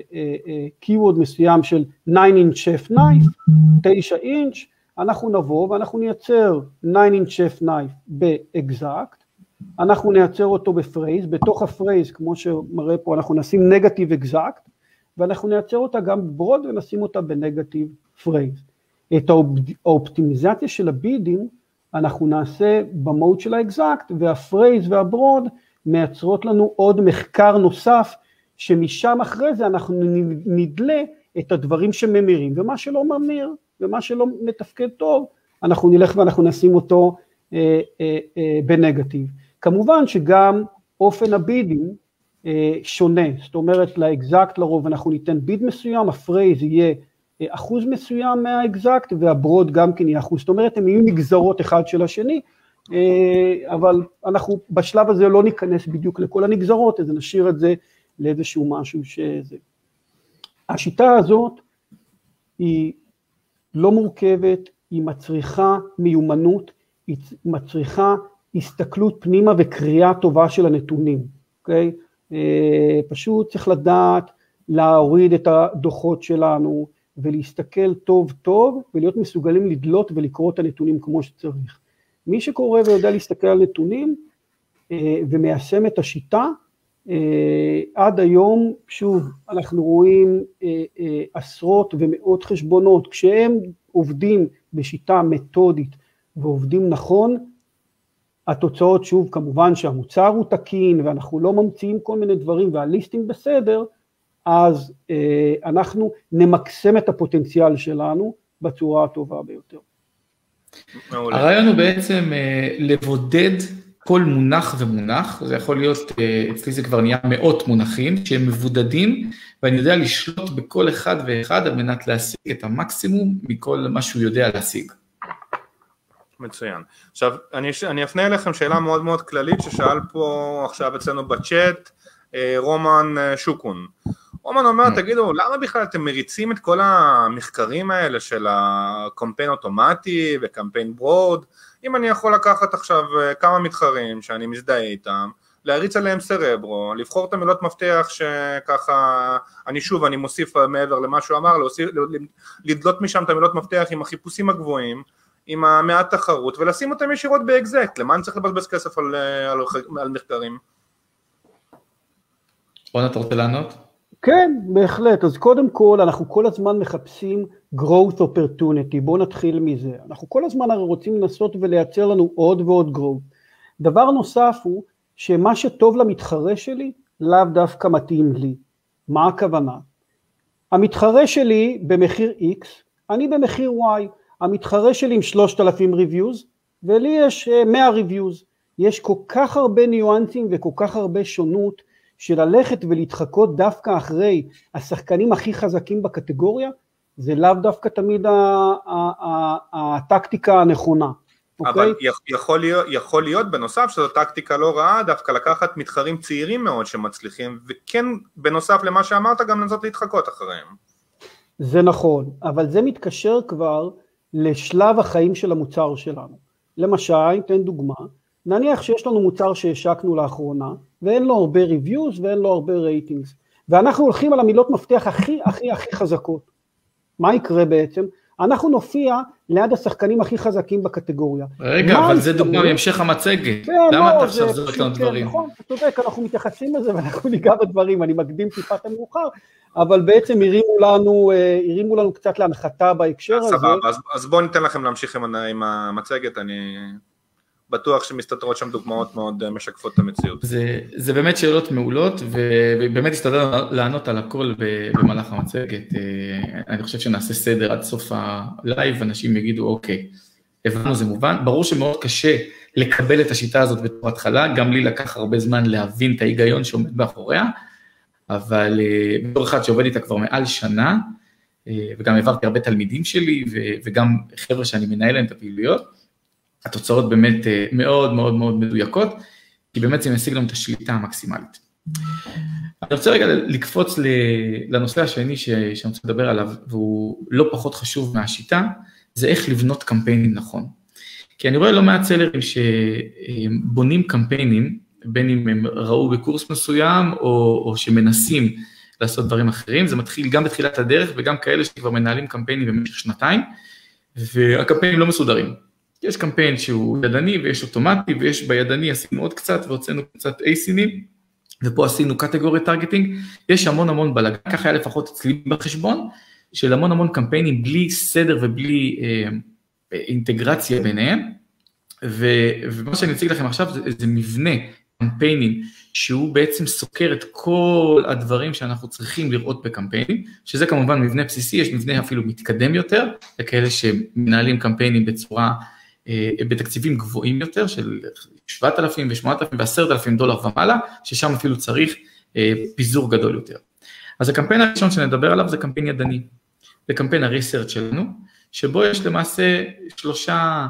קיוורד מסוים של תשע אינץ' שף נייף, תשע אינץ', אנחנו נבוא ואנחנו נייצר תשע אינץ' שף נייף באקזקט, אנחנו נייצר אותו בפרייז, בתוך הפרייז, כמו שמראה פה, אנחנו נשים נגטיב אקזקט, ואנחנו נייצר אותה גם בברוד ונשים אותה בנגטיב פרייז. את האופטימיזציה של הבידים, אנחנו נעשה במוד של האקזקט, והפרייז והברוד מייצרות לנו עוד מחקר נוסף, שמשם אחרי זה אנחנו נדלה את הדברים שממירים, ומה שלא ממיר, ומה שלא מתפקד טוב, אנחנו נלך ואנחנו נשים אותו אה, אה, אה, בנגטיב. כמובן שגם אופן הבידים אה, שונה, זאת אומרת לאקזקט לרוב אנחנו ניתן ביד מסוים, הפרייז יהיה אה, אחוז מסוים מהאקזקט, והברוד גם כן יהיה אחוז, זאת אומרת הם יהיו נגזרות אחד של השני, אה, אבל אנחנו בשלב הזה לא ניכנס בדיוק לכל הנגזרות, אז נשאיר את זה לאיזשהו משהו שזה. השיטה הזאת היא לא מורכבת, היא מצריכה מיומנות, היא מצריכה הסתכלות פנימה וקריאה טובה של הנתונים, אוקיי? פשוט צריך לדעת להוריד את הדוחות שלנו, ולהסתכל טוב טוב, ולהיות מסוגלים לדלות ולקרוא את הנתונים כמו שצריך. מי שקורא ויודע להסתכל על נתונים, ומיישם את השיטה, עד היום, שוב, אנחנו רואים עשרות ומאות חשבונות, כשהם עובדים בשיטה מתודית, ועובדים נכון, התוצאות שוב כמובן שהמוצר הוא תקין, ואנחנו לא ממציאים כל מיני דברים, והליסטינג בסדר, אז אה, אנחנו נמקסם את הפוטנציאל שלנו בצורה הטובה ביותר. הרעיון הוא בעצם אה, לבודד כל מונח ומונח, זה יכול להיות, אה, אצלי זה כבר נהיה מאות מונחים, שהם מבודדים, ואני יודע לשלוט בכל אחד ואחד, על מנת להשיג את המקסימום מכל מה שהוא יודע להשיג. מצוין. עכשיו, אני, אני אפנה אליכם שאלה מאוד מאוד כללית, ששאל פה עכשיו אצלנו בצ'אט, אה, רומן אה, שוקון. רומן אומר, תגידו, למה בכלל אתם מריצים את כל המחקרים האלה של הקמפיין אוטומטי וקמפיין ברוד? אם אני יכול לקחת עכשיו כמה מתחרים שאני מזדהה איתם, להריץ עליהם סרברו, לבחור את המילות מפתח שככה, אני שוב, אני מוסיף מעבר למה שהוא אמר, להוסיף, לדלות משם את המילות מפתח עם החיפושים הגבוהים, עם המעט תחרות, ולשים אותם ישירות באקזקט. למה אני צריך לבזבז כסף על, על, על מחקרים? רון, אתה רוצה לענות? כן, בהחלט. אז קודם כל, אנחנו כל הזמן מחפשים growth opportunity. בואו נתחיל מזה. אנחנו כל הזמן הרי רוצים לנסות ולייצר לנו עוד ועוד growth. דבר נוסף הוא, שמה שטוב למתחרה שלי, לאו דווקא מתאים לי. מה הכוונה? המתחרה שלי במחיר X, אני במחיר Y. המתחרה שלי עם שלושת אלפים reviews, ולי יש מאה reviews. יש כל כך הרבה ניואנסים וכל כך הרבה שונות, של ללכת ולהתחקות דווקא אחרי השחקנים הכי חזקים בקטגוריה, זה לאו דווקא תמיד הטקטיקה הנכונה. אבל יכול להיות, יכול להיות בנוסף שזו טקטיקה לא רעה, דווקא לקחת מתחרים צעירים מאוד שמצליחים, וכן בנוסף למה שאמרת גם לנסות להתחקות אחריהם. זה נכון, אבל זה מתקשר כבר לשלב החיים של המוצר שלנו. למשל, ניתן דוגמה, נניח שיש לנו מוצר שהשקנו לאחרונה, ואין לו הרבה reviews ואין לו הרבה ratings, ואנחנו הולכים על המילות מפתח הכי הכי הכי חזקות. מה יקרה בעצם? אנחנו נופיע ליד השחקנים הכי חזקים בקטגוריה. רגע, אבל זה דוגמה מהמשך המצגת. למה אתה עכשיו זורק לנו דברים? נכון, אתה צודק, אנחנו מתייחסים לזה ואנחנו ניגע בדברים, אני מקדים טיפה את המאוחר, אבל בעצם הרימו לנו, הרימו לנו קצת להנחתה בהקשר הזה. אז בואו ניתן לכם להמשיך עם המצגת, אני בטוח שמסתתרות שם דוגמאות מאוד משקפות את המציאות. זה, זה באמת שאלות מעולות, ובאמת הסתדר לענות על הכל במהלך המצגת. אני חושב שנעשה סדר עד סוף הלייב, אנשים יגידו, אוקיי, הבנו זה מובן. ברור שמאוד קשה לקבל את השיטה הזאת בתור התחלה, גם לי לקח הרבה זמן להבין את ההיגיון שעומד מאחוריה, אבל בתור אחד שעובד איתה כבר מעל שנה, וגם העברתי הרבה תלמידים שלי, וגם חבר'ה שאני מנהל להם את הפעילויות, התוצאות באמת מאוד מאוד מאוד מדויקות, כי באמת זה משיג לנו את השליטה המקסימלית. אני רוצה רגע לקפוץ לנושא השני שאני רוצה לדבר עליו, והוא לא פחות חשוב מהשיטה, זה איך לבנות קמפיינים נכון. כי אני רואה לא מעט סלרים שבונים קמפיינים, בין אם הם ראו בקורס מסוים, או, או שמנסים לעשות דברים אחרים, זה מתחיל גם בתחילת הדרך, וגם כאלה שכבר מנהלים קמפיינים במשך שנתיים, והקמפיינים לא מסודרים. יש קמפיין שהוא ידני ויש אוטומטי, ויש בידני עשינו עוד קצת, והוצאנו קצת אייסינים, ופה עשינו קטגורי טרגטינג, יש המון המון בלגן, כך היה לפחות אצלי בחשבון, של המון המון קמפיינים בלי סדר ובלי אה, אינטגרציה ביניהם, ו, ומה שאני אציג לכם עכשיו זה, זה מבנה קמפיינים, שהוא בעצם סוקר את כל הדברים שאנחנו צריכים לראות בקמפיינים, שזה כמובן מבנה בסיסי, יש מבנה אפילו מתקדם יותר, לכאלה שמנהלים קמפיינים בצורה, בתקציבים גבוהים יותר, של שבעת אלפים ושמונת אלפים ועשרת אלפים דולר ומעלה, ששם אפילו צריך פיזור גדול יותר. אז הקמפיין הראשון שנדבר עליו זה קמפיין ידני, זה קמפיין הריסרצ' שלנו, שבו יש למעשה שלושה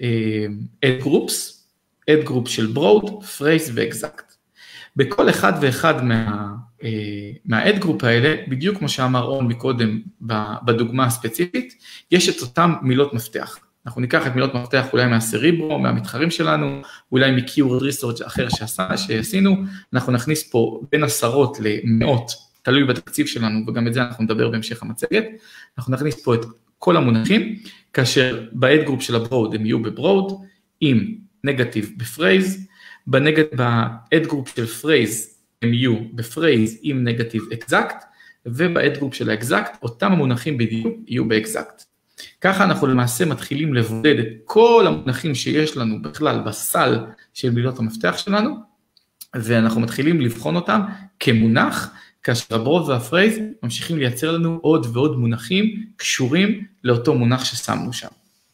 ad groups, ad group של broad, phrase ו-exact. בכל אחד ואחד מה, מה-ad group האלה, בדיוק כמו שאמר רון מקודם בדוגמה הספציפית, יש את אותם מילות מפתח. אנחנו ניקח את מילות מפתח אולי מהסריברו, מהמתחרים שלנו, אולי מ-Keyword Research אחר שעשה, שעשינו, אנחנו נכניס פה בין עשרות למאות, תלוי בתקציב שלנו, וגם את זה אנחנו נדבר בהמשך המצגת, אנחנו נכניס פה את כל המונחים, כאשר ב-Ad Group של הברוד הם יהיו בברוד, עם נגטיב בפרייז, ב-Ad Group של פרייז הם יהיו בפרייז עם נגטיב אקזקט, וב-Ad Group של האקזקט, אותם המונחים בדיוק יהיו באקזקט. ככה אנחנו למעשה מתחילים לבודד את כל המונחים שיש לנו בכלל בסל של מילות המפתח שלנו, ואנחנו מתחילים לבחון אותם כמונח, כאשר הברוד והפרייז ממשיכים לייצר לנו עוד ועוד מונחים קשורים לאותו מונח ששמנו שם.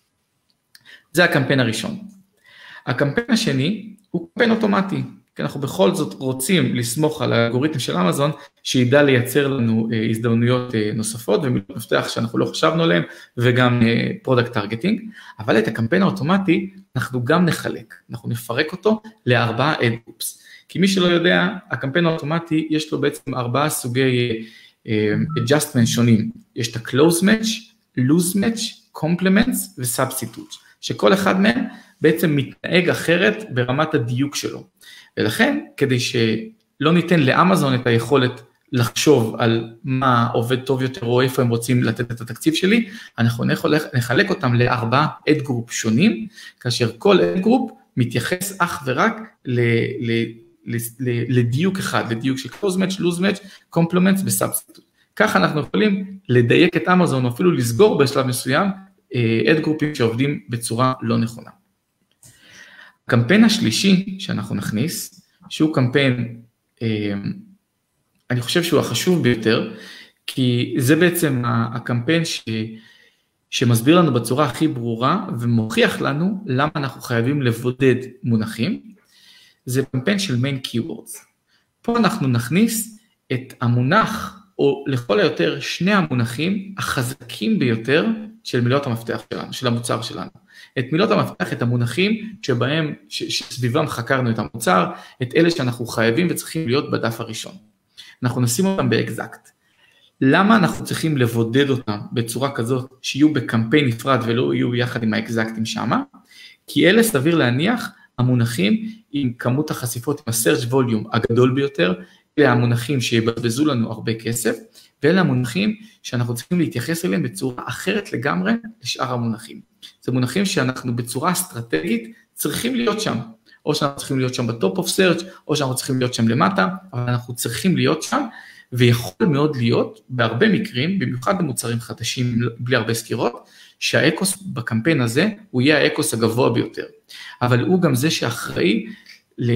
זה הקמפיין הראשון. הקמפיין השני הוא קמפיין אוטומטי, כי אנחנו בכל זאת רוצים לסמוך על האלגוריתם של אמזון, שידע לייצר לנו הזדמנויות נוספות, ומילות מפתח שאנחנו לא חשבנו עליהם, וגם פרודקט טרגטינג, אבל את הקמפיין האוטומטי אנחנו גם נחלק, אנחנו נפרק אותו לארבעה Ad Groups, כי מי שלא יודע, הקמפיין האוטומטי יש לו בעצם ארבעה סוגי adjustment שונים, יש את ה-close match, loose match, complements ו-substitute, שכל אחד מהם בעצם מתנהג אחרת ברמת הדיוק שלו, ולכן כדי שלא ניתן לאמזון את היכולת לחשוב על מה עובד טוב יותר או איפה הם רוצים לתת את התקציב שלי, אנחנו נחלק אותם לארבעה Ad Group שונים, כאשר כל Ad Group מתייחס אך ורק ל... ל לדיוק אחד, לדיוק של close match, loose match, complements ו-substitute. ככה אנחנו יכולים לדייק את אמזון, או אפילו לסגור בשלב מסוים, Ad Groupים שעובדים בצורה לא נכונה. הקמפיין השלישי שאנחנו נכניס, שהוא קמפיין, אני חושב שהוא החשוב ביותר, כי זה בעצם הקמפיין ש... שמסביר לנו בצורה הכי ברורה, ומוכיח לנו למה אנחנו חייבים לבודד מונחים, זה קמפיין של main keywords. פה אנחנו נכניס את המונח, או לכל היותר שני המונחים החזקים ביותר של מילות המפתח שלנו, של המוצר שלנו. את מילות המפתח, את המונחים שבהם, שסביבם חקרנו את המוצר, את אלה שאנחנו חייבים וצריכים להיות בדף הראשון. אנחנו נשים אותם באקזקט. למה אנחנו צריכים לבודד אותם בצורה כזאת, שיהיו בקמפיין נפרד ולא יהיו יחד עם האקזקטים שמה? כי אלה סביר להניח, המונחים עם כמות החשיפות, עם ה-search volume הגדול ביותר, אלה המונחים שיבזבזו לנו הרבה כסף, ואלה המונחים שאנחנו צריכים להתייחס אליהם בצורה אחרת לגמרי לשאר המונחים. זה מונחים שאנחנו בצורה אסטרטגית צריכים להיות שם, או שאנחנו צריכים להיות שם בטופ אוף סרצ' או שאנחנו צריכים להיות שם למטה, אבל אנחנו צריכים להיות שם, ויכול מאוד להיות בהרבה מקרים, במיוחד במוצרים חדשים בלי הרבה סקירות, שהאקוס בקמפיין הזה הוא יהיה האקוס הגבוה ביותר, אבל הוא גם זה שאחראי ל...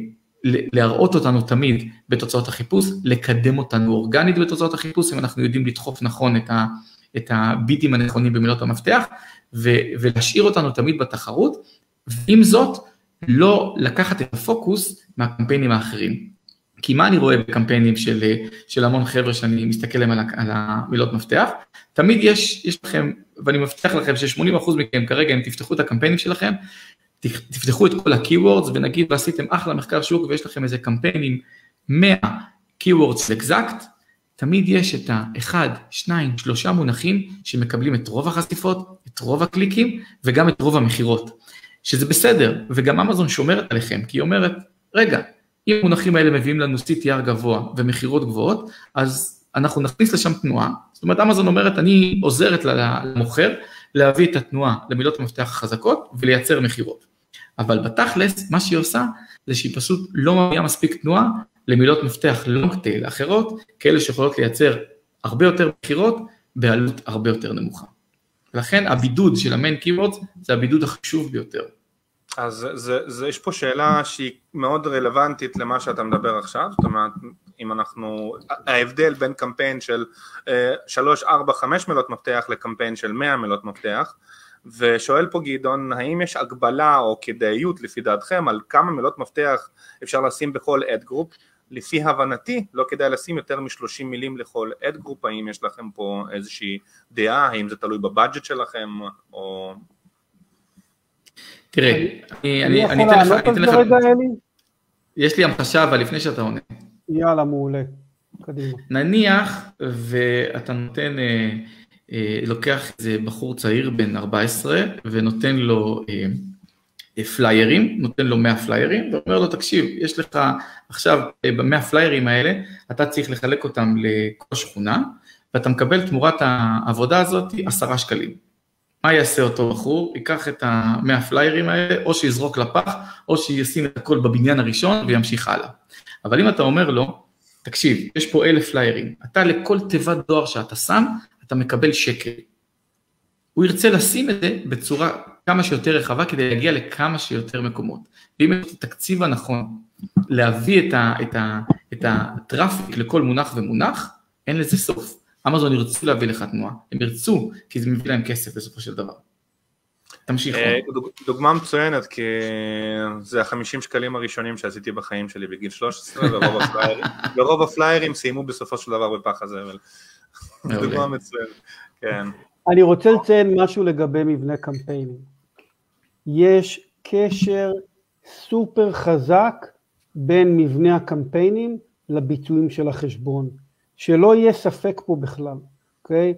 להראות אותנו תמיד בתוצאות החיפוש, לקדם אותנו אורגנית בתוצאות החיפוש, אם אנחנו יודעים לדחוף נכון את, ה, את הביטים הנכונים במילות המפתח, ו, ולהשאיר אותנו תמיד בתחרות, ועם זאת, לא לקחת את הפוקוס מהקמפיינים האחרים. כי מה אני רואה בקמפיינים של, של המון חבר'ה שאני מסתכל להם על, על המילות מפתח, תמיד יש, יש לכם, ואני מבטיח לכם ש-שמונים אחוז מכם כרגע, אם תפתחו את הקמפיינים שלכם, תפתחו את כל ה-keywords ונגיד ועשיתם אחלה מחקר שוק ויש לכם איזה קמפיין עם מאה keywords אקזקט, תמיד יש את האחד, שניים, שלושה מונחים שמקבלים את רוב החשיפות, את רוב הקליקים וגם את רוב המחירות, שזה בסדר, וגם אמזון שומרת עליכם, כי היא אומרת, רגע, אם המונחים האלה מביאים לנו סי טי אר גבוה ומחירות גבוהות, אז אנחנו נכניס לשם תנועה, זאת אומרת, אמזון אומרת, אני עוזרת למוכר להביא את התנועה למילות המפתח החזקות ולייצר מחירות. אבל בתכלס, מה שהיא עושה, זה שהיא פשוט לא מביאה מספיק תנועה למילות מפתח long tail אחרות, כאלה שיכולות לייצר הרבה יותר מחירות, בעלות הרבה יותר נמוכה. לכן, הבידוד של המיין קיוורדס, זה הבידוד החשוב ביותר. אז זה, זה, יש פה שאלה שהיא מאוד רלוונטית למה שאתה מדבר עכשיו, זאת אומרת, אם אנחנו, ההבדל בין קמפיין של שלוש, ארבע, חמש מילות מפתח לקמפיין של מאה מילות מפתח, ושואל פה גדעון, האם יש הגבלה או כדאיות לפי דעתכם על כמה מילות מפתח אפשר לשים בכל Ad Group? לפי הבנתי, לא כדאי לשים יותר מ-שלושים מילים לכל Ad Group, האם יש לכם פה איזושהי דעה, האם זה תלוי בבאדג'ט שלכם, או... תראה, אני אתן לך, יש לי המחשה, אבל לפני שאתה עונה. יאללה, מעולה, קדימה. נניח, ואתה נותן לוקח איזה בחור צעיר בן ארבע עשרה ונותן לו פליירים, נותן לו מאה פליירים, ואומר לו, תקשיב, יש לך עכשיו ב-מאה פליירים האלה, אתה צריך לחלק אותם לכל שכונה, ואתה מקבל תמורת העבודה הזאת עשרה שקלים. מה יעשה אותו בחור? ייקח את ה-מאה פליירים האלה, או שיזרוק לפח, או שישים את הכל בבניין הראשון וימשיך הלאה. אבל אם אתה אומר לו, תקשיב, יש פה אלף פליירים, אתה לכל תיבת דואר שאתה שם, אתה מקבל שקל. הוא ירצה לשים את זה בצורה כמה שיותר רחבה, כדי להגיע לכמה שיותר מקומות. ואם יש את התקציב הנכון, להביא את, ה, את, ה, את הטראפיק לכל מונח ומונח, אין לזה סוף. אמזון ירצו להביא לך תנועה, הם ירצו, כי זה מביא להם כסף בסופו של דבר. תמשיך. דוגמה מצוינת, כי זה ה-חמישים שקלים הראשונים שעשיתי בחיים שלי בגיל שלוש עשרה, ורוב הפליירים סיימו בסופו של דבר בפח הזבל. דוגמה מצוינת, כן. אני רוצה לציין משהו לגבי מבנה קמפיינים. יש קשר סופר חזק בין מבנה הקמפיינים לביצועים של החשבון. שלא יהיה ספק פה בכלל, אוקיי?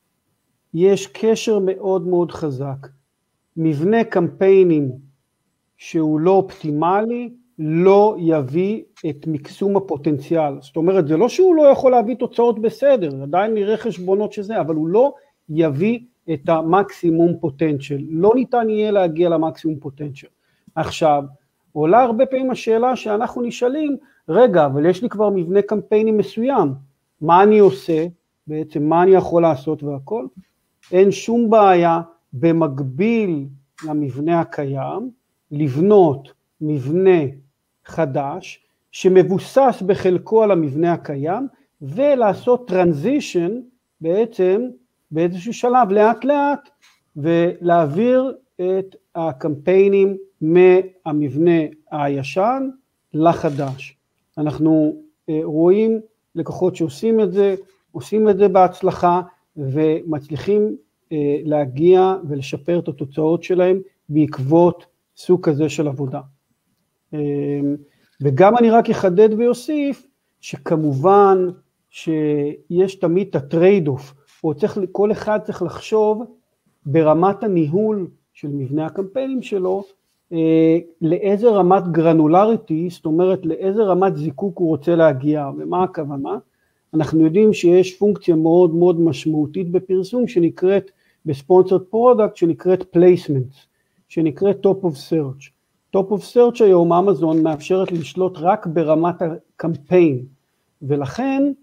יש קשר מאוד מאוד חזק. מבנה קמפיינים שהוא לא אופטימלי, לא יביא את מקסום הפוטנציאל. זאת אומרת, זה לא שהוא לא יכול להביא תוצאות בסדר, עדיין נראה חשבונות שזה, אבל הוא לא יביא את המקסימום פוטנציאל. לא ניתן יהיה להגיע למקסימום פוטנציאל. עכשיו, עולה הרבה פעמים השאלה שאנחנו נשאלים, רגע, אבל יש לי כבר מבנה קמפיינים מסוים, מה אני עושה, בעצם מה אני יכול לעשות והכל? אין שום בעיה במקביל למבנה הקיים, לבנות מבנה חדש, שמבוסס בחלקו על המבנה הקיים, ולעשות טרנזישן בעצם באיזשהו שלב לאט לאט, ולהעביר את הקמפיינים מהמבנה הישן לחדש. אנחנו רואים לקוחות שעושים את זה, עושים את זה בהצלחה, ומצליחים להגיע ולשפר את התוצאות שלהם, בעקבות סוג כזה של עבודה. וגם אני רק אחדד ויוסיף, שכמובן שיש תמיד את הטרייד אוף, או צריך, כל אחד צריך לחשוב ברמת הניהול של מבנה הקמפיינים שלו, לאיזה רמת גרנולריטי, זאת אומרת לאיזה רמת זיקוק הוא רוצה להגיע, ומה הכוונה? אנחנו יודעים שיש פונקציה מאוד מאוד משמעותית בפרסום, שנקראת בספונסרד פרודקט, שנקראת placements, שנקראת top of search. top of search היום אמזון מאפשרת לשלוט רק ברמת הקמפיין, ולכן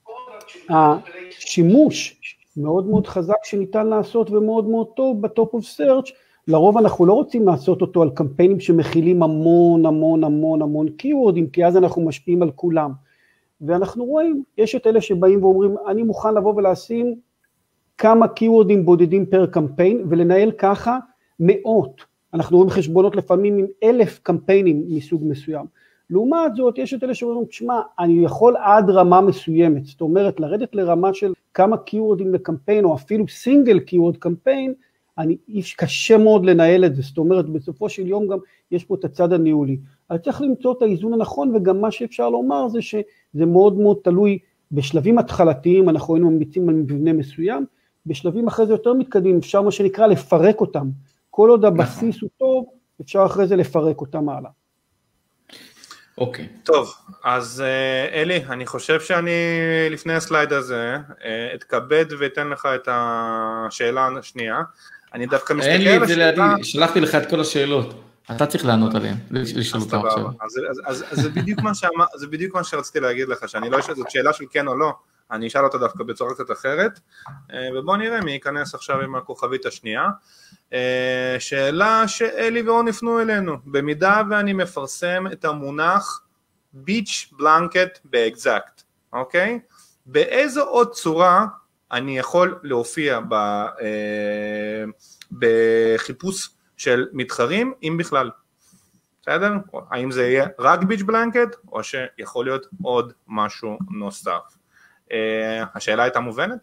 השימוש מאוד מאוד חזק שניתן לעשות ומאוד מאוד טוב בטופ אוף סרצ', לרוב אנחנו לא רוצים לעשות אותו על קמפיינים שמכילים המון המון המון המון קיוורדים, כי אז אנחנו משפיעים על כולם. ואנחנו רואים, יש את אלה שבאים ואומרים, אני מוכן לבוא ולשים כמה קיוורדים בודדים פר קמפיין, ולנהל ככה מאות. אנחנו רואים חשבונות לפעמים עם אלף קמפיינים מסוג מסוים. לעומת זאת, יש את אלה שאומרים, תשמע, אני יכול עד רמה מסוימת, זאת אומרת, לרדת לרמה של כמה קיוורדים לקמפיין, או אפילו סינגל קיוורד קמפיין, אני, קשה מאוד לנהל את זה, זאת אומרת, בסופו של יום גם יש פה את הצד הניהולי. אבל צריך למצוא את האיזון הנכון, וגם מה שאפשר לומר זה שזה מאוד מאוד תלוי בשלבים התחלתיים, אנחנו היינו ממליצים על מבנה מסוים, בשלבים אחרי זה יותר מתקדמים, אפשר מה שנקרא לפרק אותם, כל עוד הבסיס הוא טוב, אפשר אחרי זה לפרק אותם הלאה. אוקיי. טוב, אז אלי, אני חושב שאני לפני הסלייד הזה, אתכבד ואתן לך את השאלה השנייה, אני דווקא מסתכל על השאלה... אין לי את זה לידי, שלחתי לך את כל השאלות, אתה צריך לענות עליהן, לשאול אותם עכשיו. אז זה בדיוק מה שרציתי להגיד לך, שאני לא אשאל, זאת שאלה של כן או לא, אני אשאל אותה דווקא בצורה קצת אחרת, ובוא נראה מי ייכנס עכשיו עם הכוכבית השנייה. שאלה שאלי ואון יפנו אלינו, במידה ואני מפרסם את המונח ביץ' בלנקט באקזקט, אוקיי? באיזו עוד צורה אני יכול להופיע בחיפוש של מתחרים, אם בכלל? בסדר? האם זה יהיה רק ביץ' בלנקט, או שיכול להיות עוד משהו נוסף? השאלה הייתה מובנת?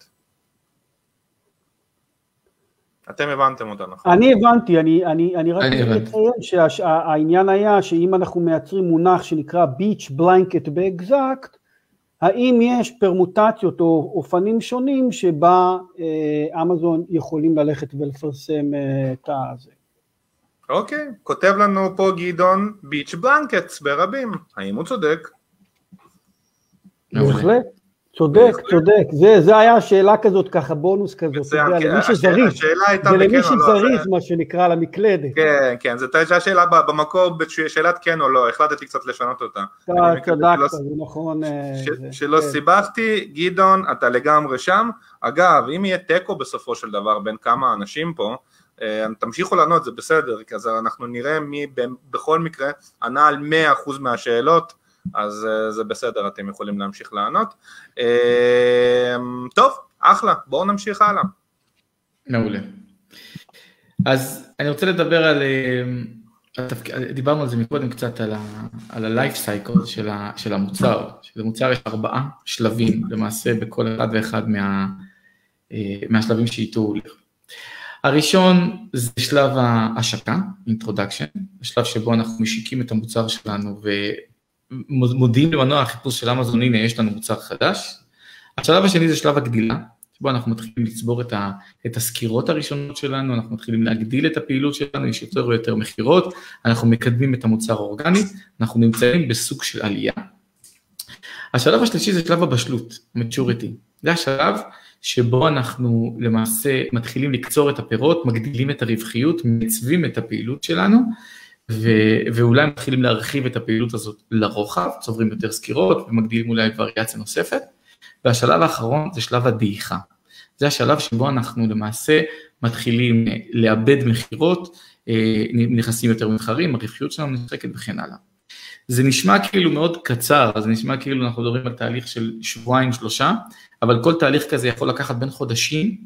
אתם הבנתם אותה, נכון? אני הבנתי, אני, אני, אני רק אציין שהעניין היה שאם אנחנו מייצרים מונח שנקרא ביץ' בלנקט באקזקט, האם יש פרמוטציות או אופנים שונים שבה אה, אמזון יכולים ללכת ולפרסם אה, את הזה? אוקיי, כותב לנו פה גדעון ביץ' בלנקטס ברבים, האם הוא צודק? בהחלט, צודק, צודק, זה, זה היה שאלה כזאת ככה, בונוס כזאת, מצוין, יודע, כן, למי שזריז, זה למי שזריז מה שנקרא למקלדת. כן, כן, זאת הייתה שאלה במקור, שאלת כן או לא, החלטתי קצת לשנות אותה. צדקת, זה נכון. שלא סיבכתי, גדעון, אתה לגמרי שם. אגב, אם יהיה טקו בסופו של דבר בין כמה אנשים פה, תמשיכו לענות, זה בסדר, כי אז אנחנו נראה מי בכל מקרה ענה על מאה אחוז מהשאלות, אז זה בסדר, אתם יכולים להמשיך לענות. טוב, אחלה, בואו נמשיך הלאה. מעולה. אז אני רוצה לדבר על, דיברנו על זה מקודם קצת, על ה-life cycle של המוצר, שלמוצר יש ארבעה שלבים, למעשה בכל אחד ואחד מהשלבים שאיתו הוא הולך. הראשון זה שלב ההשקה, introduction, השלב שבו אנחנו משיקים את המוצר שלנו ומודיעים למנוע החיפוש של אמזון, הנה יש לנו מוצר חדש. השלב השני זה שלב הגדילה, שבו אנחנו מתחילים לצבור את, ה, את הסקירות הראשונות שלנו, אנחנו מתחילים להגדיל את הפעילות שלנו, יש יותר ויותר מחירות, אנחנו מקדמים את המוצר האורגני, אנחנו נמצאים בסוג של עלייה. השלב השלישי זה שלב הבשלות, maturity, זה השלב שבו אנחנו למעשה מתחילים לקצור את הפירות, מגדילים את הרווחיות, מעצבים את הפעילות שלנו, ו- ואולי מתחילים להרחיב את הפעילות הזאת לרוחב, צוברים יותר סקירות ומגדילים אולי וריאציה נוספת, והשלב האחרון זה שלב הדעיכה, זה השלב שבו אנחנו למעשה מתחילים לאבד מחירות, נכנסים יותר מתחרים, הרווחיות שלנו נשחקת וכן הלאה. זה נשמע כאילו מאוד קצר, אז זה נשמע כאילו אנחנו מדברים על תהליך של שבועיים שלושה, אבל כל תהליך כזה יכול לקחת בין חודשים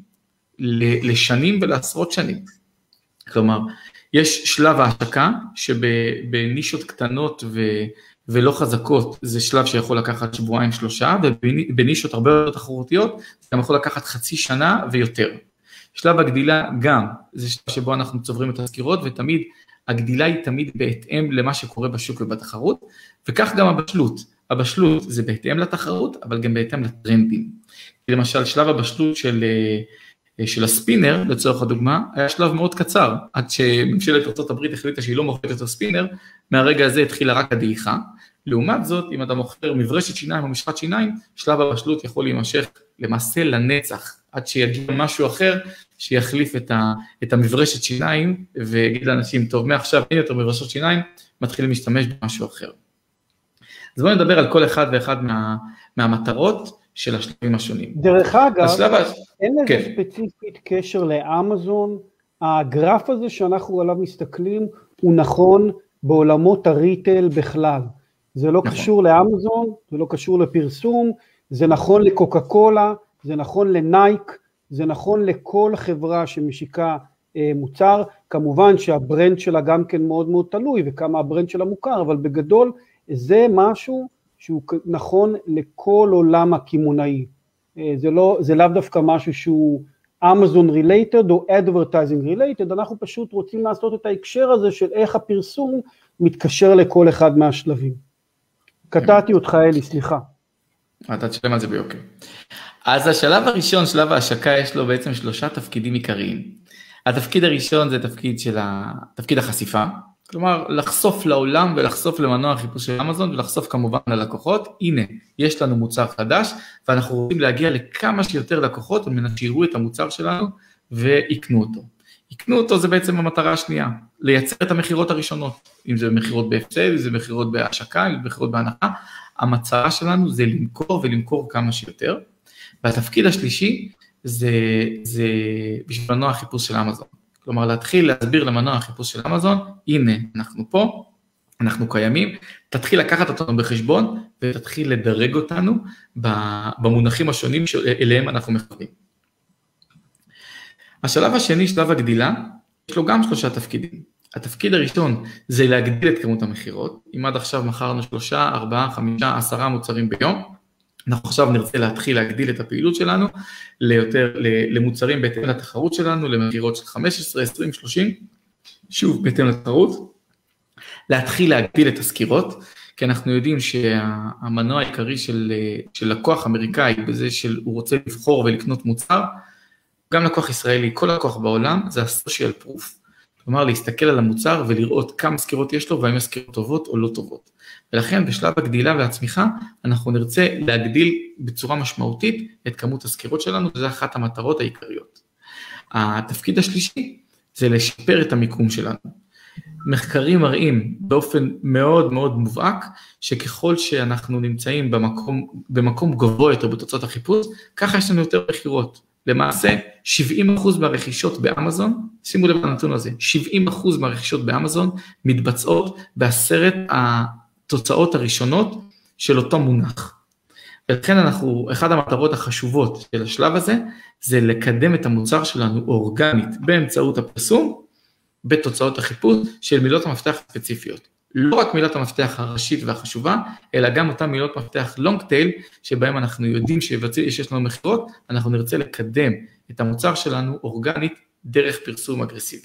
לשנים ולעשרות שנים. כלומר, יש שלב ההשקה שבנישות קטנות ו, ולא חזקות, זה שלב שיכול לקחת שבועיים שלושה, ובנישות הרבה יותר תחרותיות, זה גם יכול לקחת חצי שנה ויותר. שלב הגדילה גם, זה שלב שבו אנחנו צוברים את הסקירות, ותמיד הגדילה היא תמיד בהתאם למה שקורה בשוק ובתחרות, וכך גם הבשלות. הבשלות זה בהתאם לתחרות, אבל גם בהתאם לטרנדים. למשל, שלב הבשלות של, של הספינר, לצורך הדוגמה, היה שלב מאוד קצר, עד שממשלת ארצות הברית החליטה שהיא לא מוכרת את הספינר, מהרגע הזה התחילה רק הדעיכה. לעומת זאת, אם אתה מוכר מברשת שיניים או משחת שיניים, שלב הבשלות יכול להימשך למעשה לנצח, עד שיגיע משהו אחר, שיחליף את, ה, את המברשת שיניים, ויגיד לאנשים, טוב, מעכשיו אין יותר מברשות שיניים, מתחילים להשתמש במשהו אחר. אז בואו נדבר על כל אחד ואחד מה, מהמטרות של השלבים השונים. דרך אגב, השלב... אין לזה כן. ספציפית קשר לאמזון, הגרף הזה שאנחנו עליו מסתכלים, הוא נכון בעולמות הריטל בכלל. זה לא נכון. קשור לאמזון, זה לא קשור לפרסום, זה נכון לקוקה קולה, זה נכון לנייק, זה נכון לכל חברה שמשיקה אה, מוצר, כמובן שהברנד שלה גם כן מאוד מאוד תלוי, וכמה הברנד שלה מוכר, אבל בגדול זה משהו שהוא נכון לכל עולם הכימונאי, אה, זה, לא, זה לאו דווקא משהו שהוא אמזון רילייטד או אדברטייזינג רילייטד, אנחנו פשוט רוצים לעשות את ההקשר הזה של איך הפרסום מתקשר לכל אחד מהשלבים. קטעתי אותך אלי, סליחה. אתה תשלם על זה ביוקר. אז השלב הראשון, שלב ההשקה, יש לו בעצם שלושה תפקידים עיקריים. התפקיד הראשון זה תפקיד של ה... תפקיד החשיפה, כלומר לחשוף לעולם ולחשוף למנוע החיפוש של אמזון ולחשוף כמובן ללקוחות, הנה, יש לנו מוצר חדש ואנחנו רוצים להגיע לכמה שיותר לקוחות, על מנת שיראו את המוצר שלנו ויקנו אותו. יקנו אותו זה בעצם המטרה השנייה, לייצר את המחירות הראשונות, אם זה מחירות בהפסד, אם זה מחירות בהשקה, אם זה מחירות בהנחה, המטרה שלנו זה למכור ולמכור כמה שיותר, והתפקיד השלישי זה, זה בשביל מנוע החיפוש של אמזון, כלומר להתחיל להסביר למנוע החיפוש של אמזון, הנה אנחנו פה, אנחנו קיימים, תתחיל לקחת אותנו בחשבון, ותתחיל לדרג אותנו במונחים השונים שאליהם אנחנו מכוונים. השלב השני, שלב הגדילה, יש לו גם שלושה תפקידים. התפקיד הראשון זה להגדיל את כמות המחירות, אם עד עכשיו מכרנו שלושה, ארבעה, חמישה, עשרה מוצרים ביום, אנחנו עכשיו נרצה להתחיל להגדיל את הפעילות שלנו, ליותר, למוצרים בהתאם לתחרות שלנו, למחירות של חמש עשרה, עשרים, שלושים, שוב בהתאם לתחרות, להתחיל להגדיל את הסקירות, כי אנחנו יודעים שהמנוע העיקרי של, של לקוח אמריקאי, בזה שהוא רוצה לבחור ולקנות מוצר, גם לקוח ישראלי, כל לקוח בעולם, זה ה-social proof. כלומר, להסתכל על המוצר ולראות כמה סקירות יש לו, והאם הסקירות טובות או לא טובות. ולכן, בשלב הגדילה והצמיחה, אנחנו נרצה להגדיל בצורה משמעותית את כמות הסקירות שלנו, וזו אחת המטרות העיקריות. התפקיד השלישי, זה לשפר את המיקום שלנו. מחקרים מראים באופן מאוד מאוד מובהק, שככל שאנחנו נמצאים במקום, במקום גבוה יותר בתוצאות החיפוש, ככה יש לנו יותר מחירות. למעשה, שבעים אחוז מהרכישות באמזון, שימו לב לנתון הזה, שבעים אחוז מהרכישות באמזון מתבצעות בעשרת התוצאות הראשונות של אותו מונח. ולכן אנחנו, אחד המטרות החשובות של השלב הזה, זה לקדם את המוצר שלנו אורגנית באמצעות הפרסום, בתוצאות החיפוש של מילות המפתח הספציפיות. לא רק מילת המפתח הראשית והחשובה, אלא גם אותן מילות מפתח long tail, שבהם אנחנו יודעים שיש לנו מחירות, אנחנו נרצה לקדם את המוצר שלנו אורגנית דרך פרסום אגרסיבי.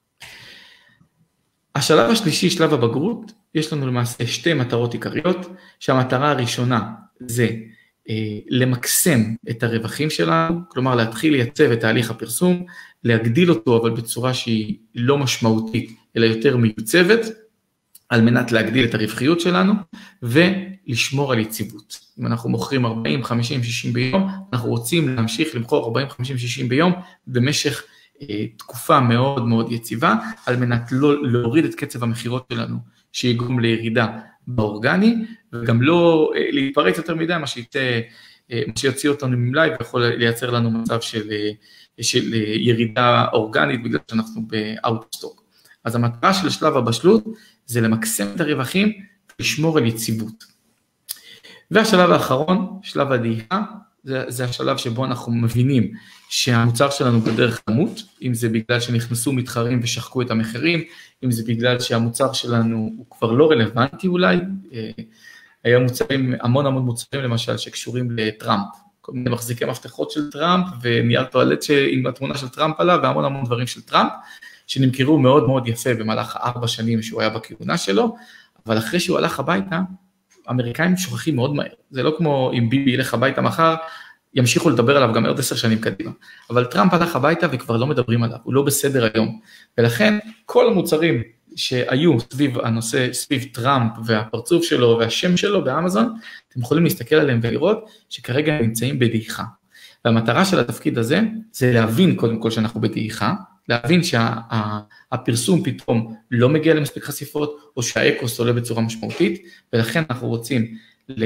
השלב השלישי, שלב הבגרות, יש לנו למעשה שתי מטרות עיקריות, שהמטרה הראשונה זה אה, למקסם את הרווחים שלנו, כלומר להתחיל לייצב את תהליך הפרסום, להגדיל אותו אבל בצורה שהיא לא משמעותית, אלא יותר מיוצבת, על מנת להגדיל את הרווחיות שלנו, ולשמור על יציבות. אם אנחנו מוכרים ארבעים, חמישים, שישים ביום, אנחנו רוצים להמשיך למכור ארבעים, חמישים, שישים ביום, במשך אה, תקופה מאוד מאוד יציבה, על מנת לא להוריד את קצב המחירות שלנו, שיגרום לירידה באורגני, וגם לא אה, להתפרץ יותר מדי, מה שיצא, אה, מה שיוציא אותנו ממלאי, ויכול לייצר לנו מצב של, אה, של אה, ירידה אורגנית, בגלל שאנחנו ב-out of stock. אז המטרה של שלב הבשלות, זה למקסם את הרווחים, ולשמור על יציבות. והשלב האחרון, שלב הדעיכה, זה, זה השלב שבו אנחנו מבינים שהמוצר שלנו בדרך למות, אם זה בגלל שנכנסו מתחרים ושחקו את המחירים, אם זה בגלל שהמוצר שלנו הוא כבר לא רלוונטי אולי, היה מוצרים, המון המון מוצרים למשל שקשורים לטראמפ, כל מיני מחזיקי מפתחות של טראמפ, ונייר טואלט עם התמונה של טראמפ עליו, והמון המון דברים של טראמפ, שנמכרו מאוד מאוד יפה במהלך ארבע שנים שהוא היה בכהונה שלו, אבל אחרי שהוא הלך הביתה, האמריקאים שוכחים מאוד מהר. זה לא כמו אם ביבי ילך הביתה מחר, ימשיכו לדבר עליו גם עוד עשר שנים קדימה. אבל טראמפ הלך הביתה וכבר לא מדברים עליו, הוא לא בסדר היום. ולכן כל המוצרים שהיו סביב הנושא, סביב טראמפ והפרצוף שלו והשם שלו באמזון, אתם יכולים להסתכל עליהם ולראות שכרגע הם נמצאים בדעיכה. והמטרה של התפקיד הזה זה להבין קודם כל שאנחנו בדעיכה, להבין שהפרסום פתאום לא מגיע למספיק חשיפות, או שהאקוס עולה בצורה משמעותית, ולכן אנחנו רוצים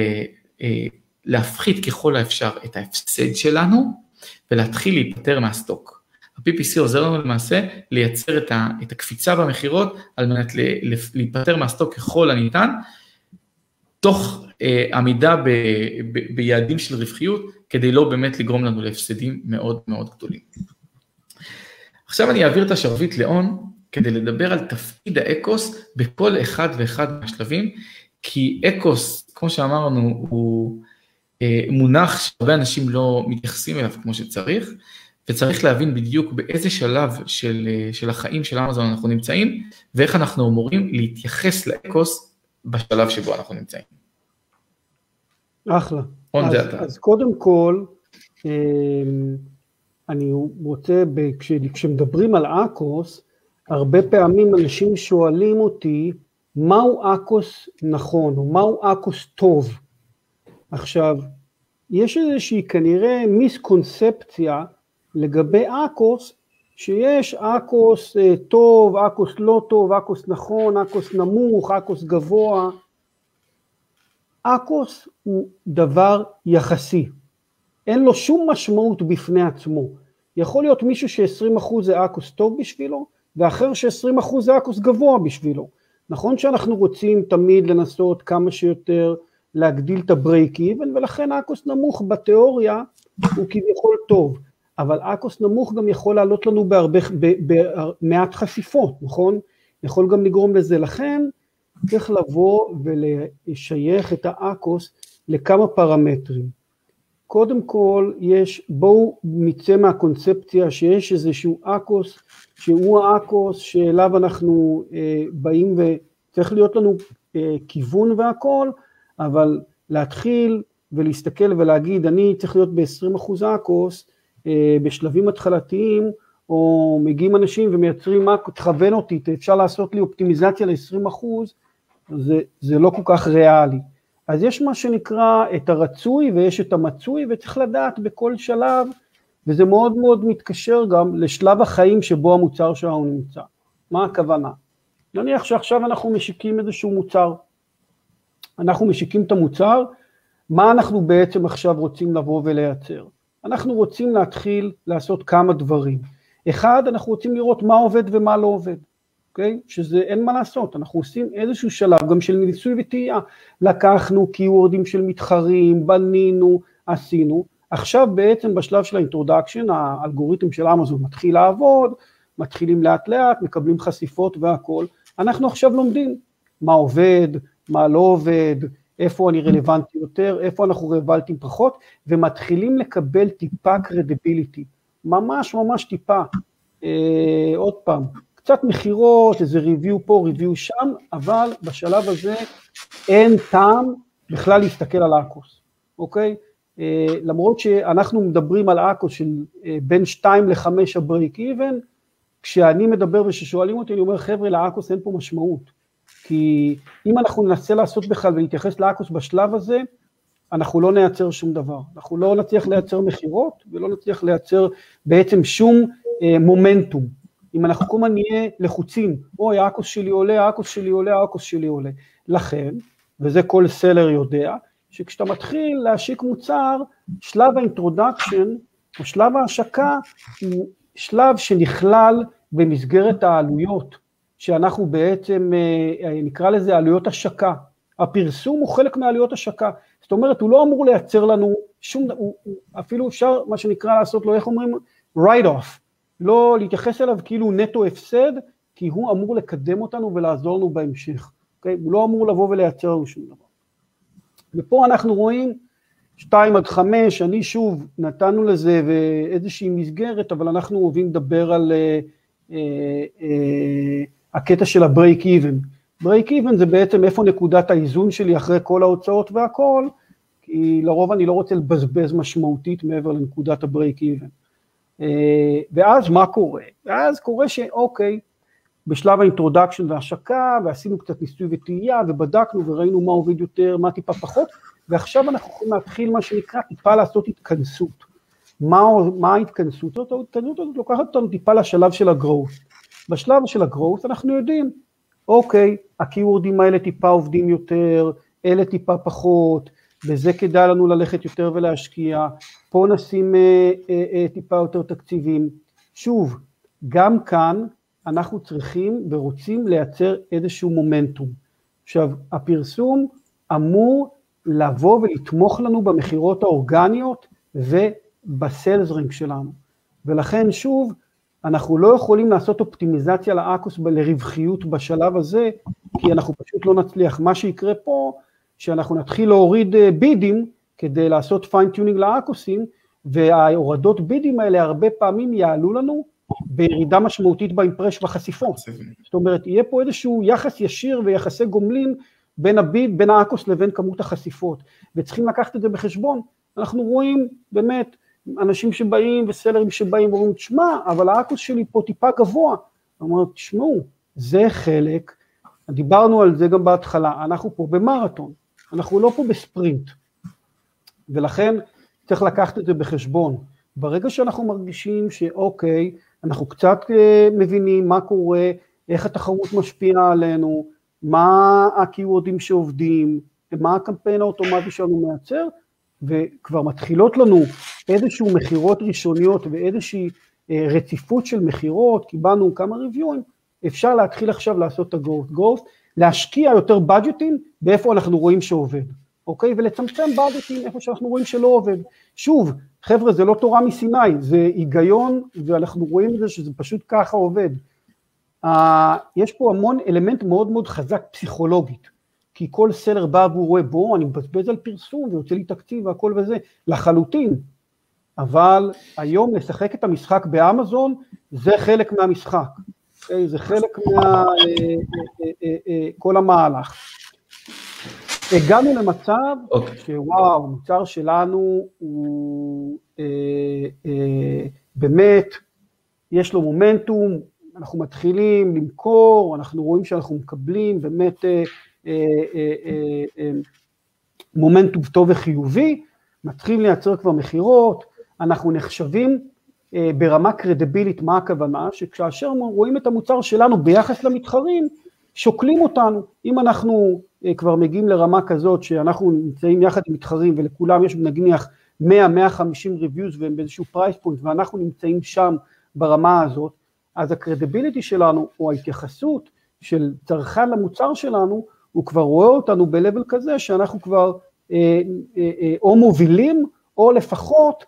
להפחית ככל האפשר את ההפסד שלנו, ולהתחיל להיפטר מהסטוק. ה-פי פי סי עוזר לנו למעשה לייצר את הקפיצה במחירות, על מנת להיפטר מהסטוק ככל הניתן, תוך עמידה ביעדים של רווחיות, כדי לא באמת לגרום לנו להפסדים מאוד מאוד גדולים. עכשיו אני אעביר את השרביט לאון, כדי לדבר על תפקיד האקוס בכל אחד ואחד מהשלבים, כי אקוס, כמו שאמרנו, הוא מונח שהרבה אנשים לא מתייחסים אליו כמו שצריך, וצריך להבין בדיוק באיזה שלב של, של החיים של אמזון אנחנו נמצאים, ואיך אנחנו אמורים להתייחס לאקוס בשלב שבו אנחנו נמצאים. אחלה. אז, אז קודם כל, אני רוצה, כשמדברים על אקוס, הרבה פעמים אנשים שואלים אותי, מהו אקוס נכון, או מהו אקוס טוב? עכשיו, יש איזושהי כנראה מיסקונספציה לגבי אקוס, שיש אקוס טוב, אקוס לא טוב, אקוס נכון, אקוס נמוך, אקוס גבוה. אקוס הוא דבר יחסי. אין לו שום משמעות בפני עצמו. יכול להיות מישהו ש-עשרים אחוז זה אקוס טוב בשבילו, ואחר ש-עשרים אחוז זה אקוס גבוה בשבילו. נכון שאנחנו רוצים תמיד לנסות כמה שיותר להגדיל את הברייק איבן, ולכן אקוס נמוך בתיאוריה הוא כביכול טוב, אבל אקוס נמוך גם יכול לעלות לנו בהרבה, במעט חשיפות, נכון? יכול גם לגרום לזה, לכן צריך לבוא ולשייך את האקוס לכמה פרמטרים. קודם כל, יש, בואו נצא מהקונספציה שיש איזשהו אקוס, שהוא האקוס שאליו אנחנו אה, באים וצריך להיות לנו אה, כיוון והכל, אבל להתחיל ולהסתכל ולהגיד, אני צריך להיות ב-עשרים אחוז אקוס, אה, בשלבים התחלתיים, או מגיעים אנשים ומייצרים מה, תכוון אותי, אפשר לעשות לי אופטימיזציה ל-עשרים אחוז, זה, זה לא כל כך ריאלי. אז יש מה שנקרא את הרצוי ויש את המצוי, וצריך לדעת בכל שלב, וזה מאוד מאוד מתקשר גם לשלב החיים שבו המוצר שלנו נמצא. מה הכוונה? נניח שעכשיו אנחנו משיקים איזשהו מוצר, אנחנו משיקים את המוצר, מה אנחנו בעצם עכשיו רוצים לבוא ולייצר? אנחנו רוצים להתחיל לעשות כמה דברים. אחד, אנחנו רוצים לראות מה עובד ומה לא עובד, אוקיי? שזה אין מה לעשות, אנחנו עושים איזשהו שלב גם של ניסוי וטעייה, לקחנו קיוורדים של מתחרים, בנינו, עשינו, עכשיו בעצם בשלב של האינטרודקשן, האלגוריתם של אמזון מתחיל לעבוד, מתחילים לאט לאט, מקבלים חשיפות והכל, אנחנו עכשיו לומדים מה עובד, מה לא עובד, איפה אני רלוונטי יותר, איפה אנחנו רלוונטיים פחות, ומתחילים לקבל טיפה קרדיביליטי, ממש ממש טיפה, אה, עוד פעם, קצת מחירות, איזה ריוויו פה, ריוויו שם, אבל בשלב הזה אין טעם בכלל להסתכל על אקוס, אוקיי? אה, למרות שאנחנו מדברים על אקוס של אה, בין שתיים לחמש הברייק איבן, כשאני מדבר וששואלים אותי, אני אומר, חבר'ה, לאקוס אין פה משמעות, כי אם אנחנו ננסה לעשות בכלל ולהתייחס לאקוס בשלב הזה, אנחנו לא נייצר שום דבר, אנחנו לא נצליח לייצר מחירות, ולא נצליח לייצר בעצם שום אה, מומנטום, אם אנחנו כל הזמן נהיה לחוצים, אוי, האקוס שלי עולה, האקוס שלי עולה, האקוס שלי עולה, לכן, וזה כל סלר יודע, שכשאתה מתחיל להשיק מוצר, שלב האינטרודקשן, או שלב ההשקה, הוא שלב שנכלל במסגרת העלויות, שאנחנו בעצם נקרא לזה עלויות השקה, הפרסום הוא חלק מעלויות השקה, זאת אומרת הוא לא אמור לייצר לנו שום, הוא, אפילו אפשר מה שנקרא לעשות לו, איך אומרים, write off, לא להתייחס אליו כאילו נטו הפסד, כי הוא אמור לקדם אותנו ולעזור לנו בהמשך, okay? הוא לא אמור לבוא ולייצר לנו שום דבר. ופה אנחנו רואים שתיים עד חמש, אני שוב נתנו לזה ואיזושהי מסגרת, אבל אנחנו אוהבים לדבר על אה, אה, אה, הקטע של הברייק איבן. ברייק איבן זה בעצם איפה נקודת האיזון שלי אחרי כל ההוצאות והכל, כי לרוב אני לא רוצה לבזבז משמעותית מעבר לנקודת הברייק איבן. אה, ואז מה קורה? ואז קורה שאוקיי, בשלב האינטרודקשן והשקה, ועשינו קצת ניסוי וטעייה, ובדקנו וראינו מה עובד יותר, מה טיפה פחות, ועכשיו אנחנו יכולים להתחיל מה שנקרא טיפה לעשות התכנסות. מה, מה ההתכנסות? זאת ההתכנסות הזאת לוקחת אותנו טיפה לשלב של הגרוס. בשלב של הגרוס אנחנו יודעים, אוקיי, הקיוורדים האלה טיפה עובדים יותר, אלה טיפה פחות, וזה כדאי לנו ללכת יותר ולהשקיע, פה נשים אה, אה, אה, טיפה יותר תקציבים. שוב, גם כאן אנחנו צריכים ורוצים לייצר איזשהו מומנטום. עכשיו, הפרסום אמור לבוא ולתמוך לנו במחירות האורגניות ובסלס רינק שלנו. ולכן שוב, אנחנו לא יכולים לעשות אופטימיזציה לאקוס לרווחיות בשלב הזה, כי אנחנו פשוט לא נצליח. מה שיקרה פה, שאנחנו נתחיל להוריד בידים, כדי לעשות פיינטיונינג לאקוסים, וההורדות בידים האלה הרבה פעמים יעלו לנו, בירידה משמעותית באימפרש בחשיפות. זאת אומרת, יהיה פה איזשהו יחס ישיר ויחסי גומלין, בין הביד, בין האקוס לבין כמות החשיפות, וצריכים לקחת את זה בחשבון. אנחנו רואים באמת אנשים שבאים וסלרים שבאים ואומרים, תשמע, אבל האקוס שלי פה טיפה גבוה. אומרים, תשמעו, זה חלק, דיברנו על זה גם בהתחלה, אנחנו פה במרתון, אנחנו לא פה בספרינט, ולכן צריך לקחת את זה בחשבון. ברגע שאנחנו מרגישים שאוקיי, אנחנו קצת מבינים מה קורה, איך התחרות משפיעה עלינו, מה הקיוורדים שעובדים, מה הקמפיין האוטומטי שלנו מייצר, וכבר מתחילות לנו איזשהו מחירות ראשוניות ואיזושהי רציפות של מחירות, קיבלנו כמה ריוויואים, אפשר להתחיל עכשיו לעשות את הגרוס, גרוס, להשקיע יותר בדג'טים באיפה אנחנו רואים שעובד, אוקיי? ולצמצם בדג'טים איפה שאנחנו רואים שלא עובד. שוב, חבר'ה, זה לא תורה מסיני, זה היגיון, ואנחנו רואים את זה שזה פשוט ככה עובד. Uh, יש פה המון אלמנט מאוד מאוד חזק פסיכולוגית, כי כל סלר בא והוא רואה בו, אני מבזבז על פרסום ויוצא לי תקציב והכל וזה, לחלוטין, אבל היום לשחק את המשחק באמזון, זה חלק מהמשחק, זה חלק מה, כל המהלך. הגענו למצב אוקיי. שוואו, המוצר שלנו הוא אה, אה, באמת, יש לו מומנטום, אנחנו מתחילים למכור, אנחנו רואים שאנחנו מקבלים באמת אה, אה, אה, אה, אה, מומנטום טוב וחיובי, מתחילים לייצר כבר מחירות, אנחנו נחשבים אה, ברמה קרדיבילית, מה הכוונה? שכאשר רואים את המוצר שלנו ביחס למתחרים, שוקלים אותנו. אם אנחנו אה, כבר מגיעים לרמה כזאת שאנחנו נמצאים יחד עם מתחרים ולכולם יש נניח מאה עד מאה וחמישים ריוויוז והם באיזשהו פרייס פוינט ואנחנו נמצאים שם ברמה הזאת, אז הקרדיביליטי שלנו או ההתייחסות של צרכן למוצר שלנו, הוא כבר רואה אותנו בלבל כזה שאנחנו כבר אה, אה, אה, או מובילים או לפחות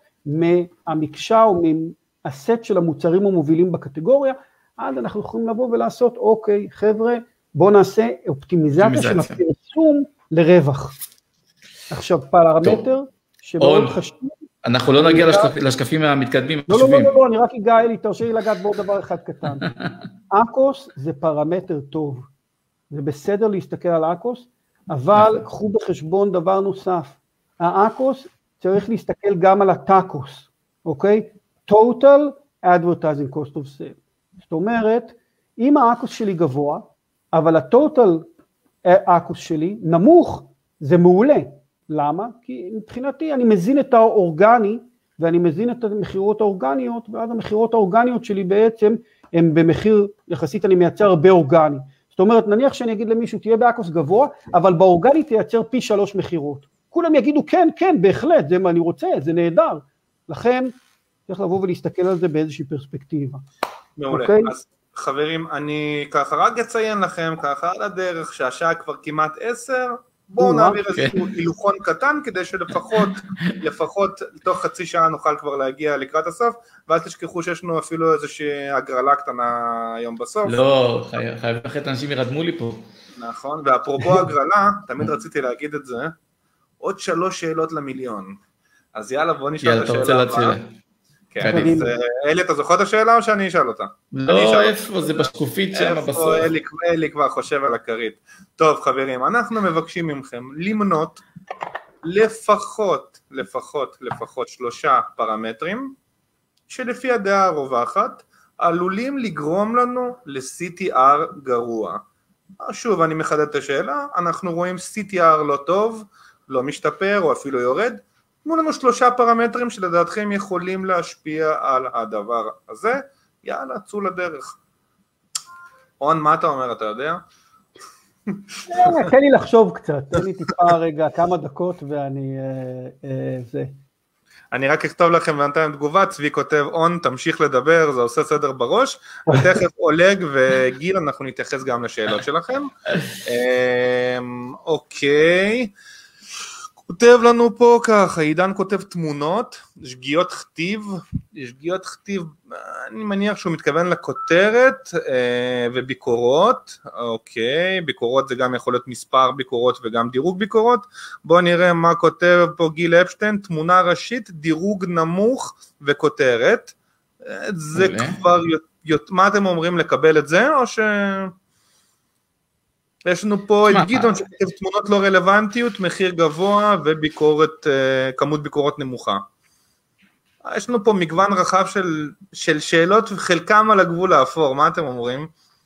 מהמקשה או מהסט של המוצרים המובילים בקטגוריה, אז אנחנו יכולים לבוא ולעשות, אוקיי, חבר'ה, בואו נעשה אופטימיזציה של הפרסום לרווח. עכשיו, פרמטר שמאוד חשוב. אנחנו לא נגיע לשקפים המתקדמים. לא, לא, לא, לא, אני רק אגע אלי, תרשה לי לגעת בעוד דבר אחד קטן. אקוס זה פרמטר טוב. זה בסדר להסתכל על אקוס, אבל קחו בחשבון דבר נוסף. האקוס צריך להסתכל גם על הטאקוס, אוקיי? Total Advertising Cost of Sale. זאת אומרת, אם האקוס שלי גבוה, אבל הטוטל האקוס שלי נמוך, זה מעולה. למה? כי מבחינתי אני מזין את האורגני, ואני מזין את המחירות האורגניות, ואז המחירות האורגניות שלי בעצם, הם במחיר, יחסית אני מייצר הרבה אורגני. זאת אומרת, נניח שאני אגיד למישהו, תהיה באקוס גבוה, אבל באורגני תייצר פי שלוש מחירות. כולם יגידו, כן, כן, בהחלט, זה מה אני רוצה, זה נהדר. לכן, צריך לבוא ולהסתכל על זה באיזושהי פרספקטיבה. מעולה, okay. אז חברים, אני ככה רק אציין לכם, ככה על הדרך, שהשעה כבר כמעט עשר, בואו נעביר okay. איזשהו הילוכון קטן, כדי שלפחות, לפחות תוך חצי שעה נוכל כבר להגיע לקראת הסוף, ואל תשכחו שיש לנו אפילו איזושהי הגרלה קטנה היום בסוף. לא, חייב אחרת אנשים ירדמו לי פה. נכון, ואפרופו הגרלה, תמיד רציתי להגיד את זה, עוד שלוש שאלות למיליון. אז יאללה, בואו נשאל את השאלה הבאה. כן, אז אלי, אתה זוכר את השאלה או שאני אשאל אותה? לא, איפה, זה בשקופית שם בסוף. אלי כבר חושב על הכרית. טוב חברים, אנחנו מבקשים מכם למנות לפחות, לפחות, לפחות שלושה פרמטרים, שלפי הדעה הרווחת, עלולים לגרום לנו ל-סי טי אר גרוע. שוב, אני מחדד את השאלה, אנחנו רואים סי טי אר לא טוב, לא משתפר או אפילו יורד, תנו לנו שלושה פרמטרים שלדעתכם יכולים להשפיע על הדבר הזה, יאללה, צאו לדרך. און, מה אתה אומר, אתה יודע? תן לי לחשוב קצת, תן לי טיפה רגע, כמה דקות ואני, זה. אני רק אכתוב לכם ואנתיים תגובה, צבי כותב און, תמשיך לדבר, זה עושה סדר בראש, ותכף אולג וגיל, אנחנו נתייחס גם לשאלות שלכם. אוקיי, כותב לנו פה ככה, עידן כותב תמונות, שגיאות כתיב, שגיאות כתיב, אני מניח שהוא מתכוון לכותרת אה, וביקורות, אוקיי, ביקורות זה גם יכול להיות מספר ביקורות וגם דירוג ביקורות, בואו נראה מה כותב פה גיל אפשטיין, תמונה ראשית, דירוג נמוך וכותרת, זה כבר, מה אתם אומרים לקבל את זה, או ש... יש לנו פה את גדעון שכתב תמונות לא רלוונטיות, מחיר גבוה וביקורת, כמות ביקורות נמוכה. יש לנו פה מגוון רחב של, של שאלות, וחלקם על הגבול האפור, מה אתם אומרים?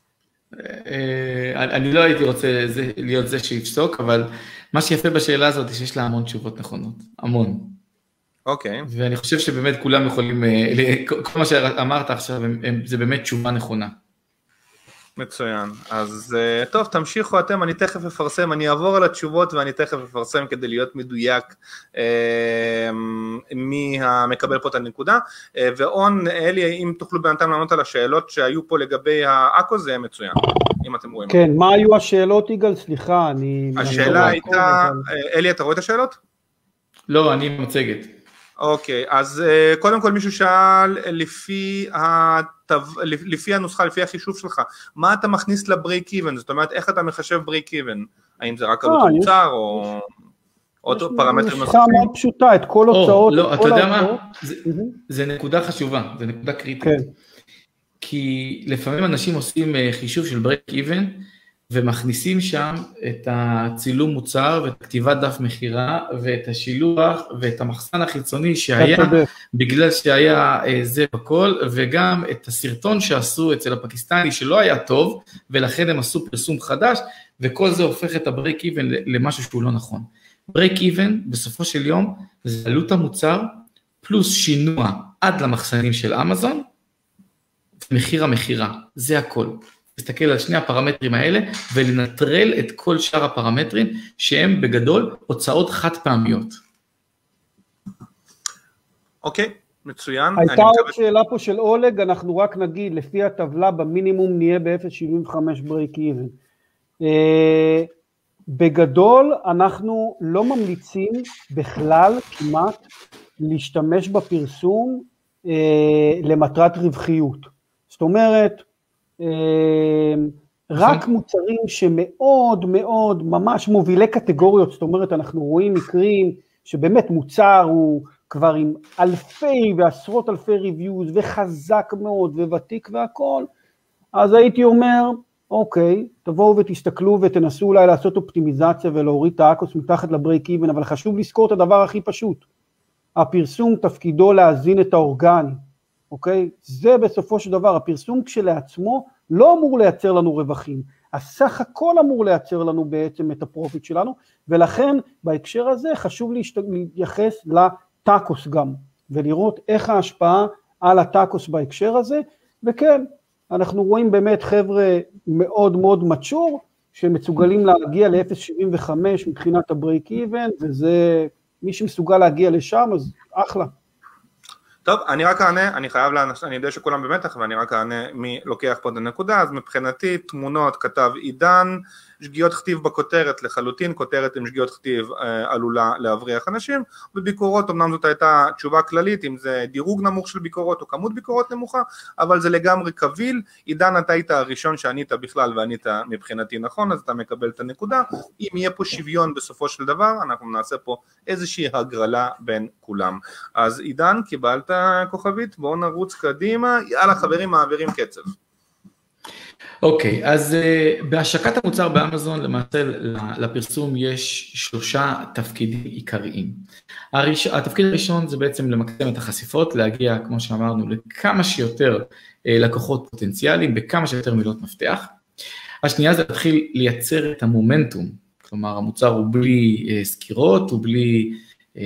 אני לא הייתי רוצה להיות זה שיפסוק, אבל מה שיפה בשאלה הזאת, שיש לה המון תשובות נכונות, המון. אוקיי. ואני חושב שבאמת כולם יכולים, כל מה שאמרת עכשיו, זה באמת תשובה נכונה. מצוין, אז טוב, תמשיכו אתם, אני תכף אפרסם, אני אעבור על התשובות ואני תכף אפרסם כדי להיות מדויק אה, מי המקבל פה את הנקודה, אה, ואון, אלי, אם תוכלו בינתיים לענות על השאלות שהיו פה לגבי האקו, זה מצוין, אם אתם רואים. כן, מה היו השאלות, יגאל? סליחה, אני... השאלה הייתה, אלי, אתה רואה את השאלות? לא, אני מצגת. אוקיי, אז uh, קודם כל מישהו שאל לפי, התו, לפי הנוסחה, לפי החישוב שלך, מה אתה מכניס לבריק איבן? זאת אומרת, איך אתה מחשב בריק איבן? האם זה רק עלות מוצר או עוד פרמטרים נוספים? יש נוסחה מאוד פשוטה, את כל הוצאות. לא, אתה יודע מה? זה נקודה חשובה, זה נקודה קריטית. כי לפעמים אנשים עושים חישוב של ברייק איבן, ומכניסים שם את הצילום מוצר ואת כתיבת דף מחירה ואת השילוח ואת המחסן החיצוני שהיה בגלל שהיה זה בכל, וגם את הסרטון שעשו אצל הפקיסטני שלא היה טוב ולכן הם עשו פרסום חדש, וכל זה הופך את הברייק איבן למשהו שהוא לא נכון. ברייק איבן בסופו של יום זה עלות המוצר פלוס שינוע עד למחסנים של אמזון ומחיר המחירה, זה הכל. להסתכל על שני הפרמטרים האלה, ולנטרל את כל שאר הפרמטרים, שהם בגדול הוצאות חד פעמיות. אוקיי, מצוין. הייתה עוד שאלה פה של אולג, אנחנו רק נגיד, לפי הטבלה, במינימום נהיה ב-אפס נקודה שבעים וחמש ברייק איבן. בגדול, אנחנו לא ממליצים בכלל, כמעט, להשתמש בפרסום למטרת רווחיות. זאת אומרת, רק מוצרים שמאוד מאוד ממש מובילי קטגוריות, זאת אומרת אנחנו רואים מקרים שבאמת מוצר הוא כבר עם אלפי ועשרות אלפי ריוויוז וחזק מאוד וותיק והכל, אז הייתי אומר אוקיי, תבואו ותסתכלו ותנסו אולי לעשות אופטימיזציה ולהוריד את האקוס מתחת לברייק איבן, אבל חשוב לזכור את הדבר הכי פשוט, הפרסום תפקידו להזין את האורגני, אוקיי? זה בסופו של דבר, הפרסום כשלעצמו לא אמור לייצר לנו רווחים, הסך הכל אמור לייצר לנו בעצם את הפרופיט שלנו, ולכן בהקשר הזה חשוב להתייחס לטאקוס גם, ולראות איך ההשפעה על הטאקוס בהקשר הזה, וכן, אנחנו רואים באמת חבר'ה מאוד מאוד מצ'ור, שמצוגלים להגיע ל-אפס נקודה שבעים וחמש מבחינת הברייק איבן, וזה מי שמסוגל להגיע לשם, אז אחלה. טוב, אני רק אענה, אני חייב לאנשים, אני יודע שכולם במתח, ואני רק אענה מי לוקח פה את הנקודה, אז מבחינתי תמונות כתב עידן, שגיאות כתיב בכותרת לחלוטין, כותרת עם שגיאות כתיב אה, עלולה להבריח אנשים, וביקורות, אמנם זאת הייתה תשובה כללית, אם זה דירוג נמוך של ביקורות או כמות ביקורות נמוכה, אבל זה לגמרי קביל, עידן אתה היית הראשון שענית בכלל וענית מבחינתי נכון, אז אתה מקבל את הנקודה, אם יהיה פה שוויון בסופו של דבר, אנחנו נעשה פה איזושהי הגרלה בין כולם. אז עידן, קיבלת כוכבית, בואו נרוץ קדימה, יאללה חברים מעבירים קצב. אוקיי, okay, אז uh, בהשקת המוצר באמזון למעשה לפרסום יש שלושה תפקידים עיקריים. הראש, התפקיד הראשון זה בעצם למקסם את החשיפות, להגיע כמו שאמרנו לכמה שיותר uh, לקוחות פוטנציאליים, בכמה שיותר מילות מפתח. השנייה זה להתחיל לייצר את המומנטום, כלומר המוצר הוא בלי uh, סקירות, הוא בלי, uh,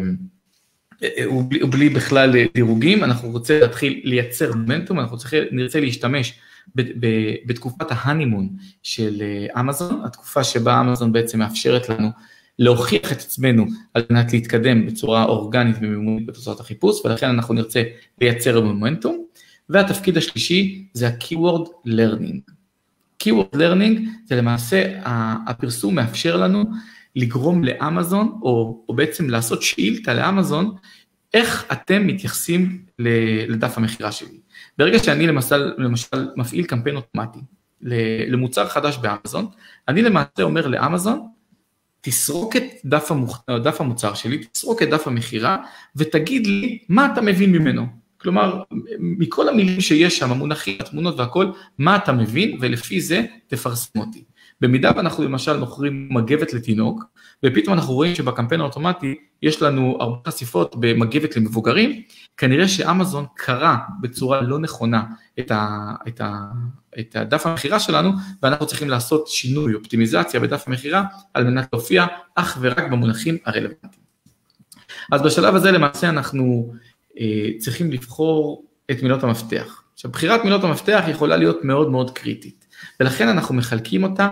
הוא, בלי, הוא בלי בכלל דירוגים, אנחנו רוצים להתחיל לייצר מומנטום, אנחנו צריכים, נרצה להשתמש בתקופת ההנימון של אמזון, התקופה שבה אמזון בעצם מאפשרת לנו להוכיח את עצמנו על מנת להתקדם בצורה אורגנית ומימונית בתוצאות החיפוש, ולכן אנחנו נרצה לייצר מומנטום, והתפקיד השלישי זה ה-Keyword Learning. Keyword Learning זה למעשה הפרסום מאפשר לנו לגרום לאמזון, או, או בעצם לעשות שאילתה לאמזון, איך אתם מתייחסים לדף המחירה שלי. ברגע שאני למשל, למשל מפעיל קמפיין אוטומטי למוצר חדש באמזון, אני למעשה אומר לאמזון, תסרוק את דף, המוח, דף המוצר שלי, תסרוק את דף המחירה, ותגיד לי מה אתה מבין ממנו. כלומר, מכל המילים שיש שם, המונחים, התמונות והכל, מה אתה מבין, ולפי זה תפרסם אותי. במידה ואנחנו למשל מוכרים מגבת לתינוק, ופתאום אנחנו רואים שבקמפיין האוטומטי יש לנו הרבה חשיפות במגבת למבוגרים, כנראה שאמזון קרא בצורה לא נכונה את, ה, את, ה, את הדף המחירה שלנו, ואנחנו צריכים לעשות שינוי, אופטימיזציה בדף המחירה, על מנת להופיע אך ורק במונחים הרלוונטיים. אז בשלב הזה למעשה אנחנו אה, צריכים לבחור את מילות המפתח. עכשיו, בחירת מילות המפתח יכולה להיות מאוד מאוד קריטית, ולכן אנחנו מחלקים אותה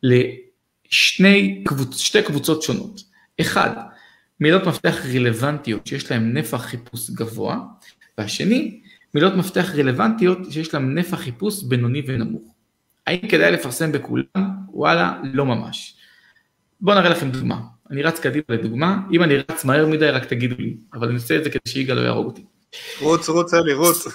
לשני קבוצ... שתי קבוצות שונות. אחד, מילות מפתח רלוונטיות שיש להן נפח חיפוש גבוה, והשני, מילות מפתח רלוונטיות שיש להן נפח חיפוש בינוני ונמוך. האם כדאי לפרסם בכולם? וואלה, לא ממש. בואו נראה לכם דוגמה. אני רץ קדימה לדוגמה, אם אני רץ מהר מדי רק תגידו לי, אבל אני עושה את זה כדי שיגאל לא יהרוג אותי. רוץ, רוץ, אלי, רוץ.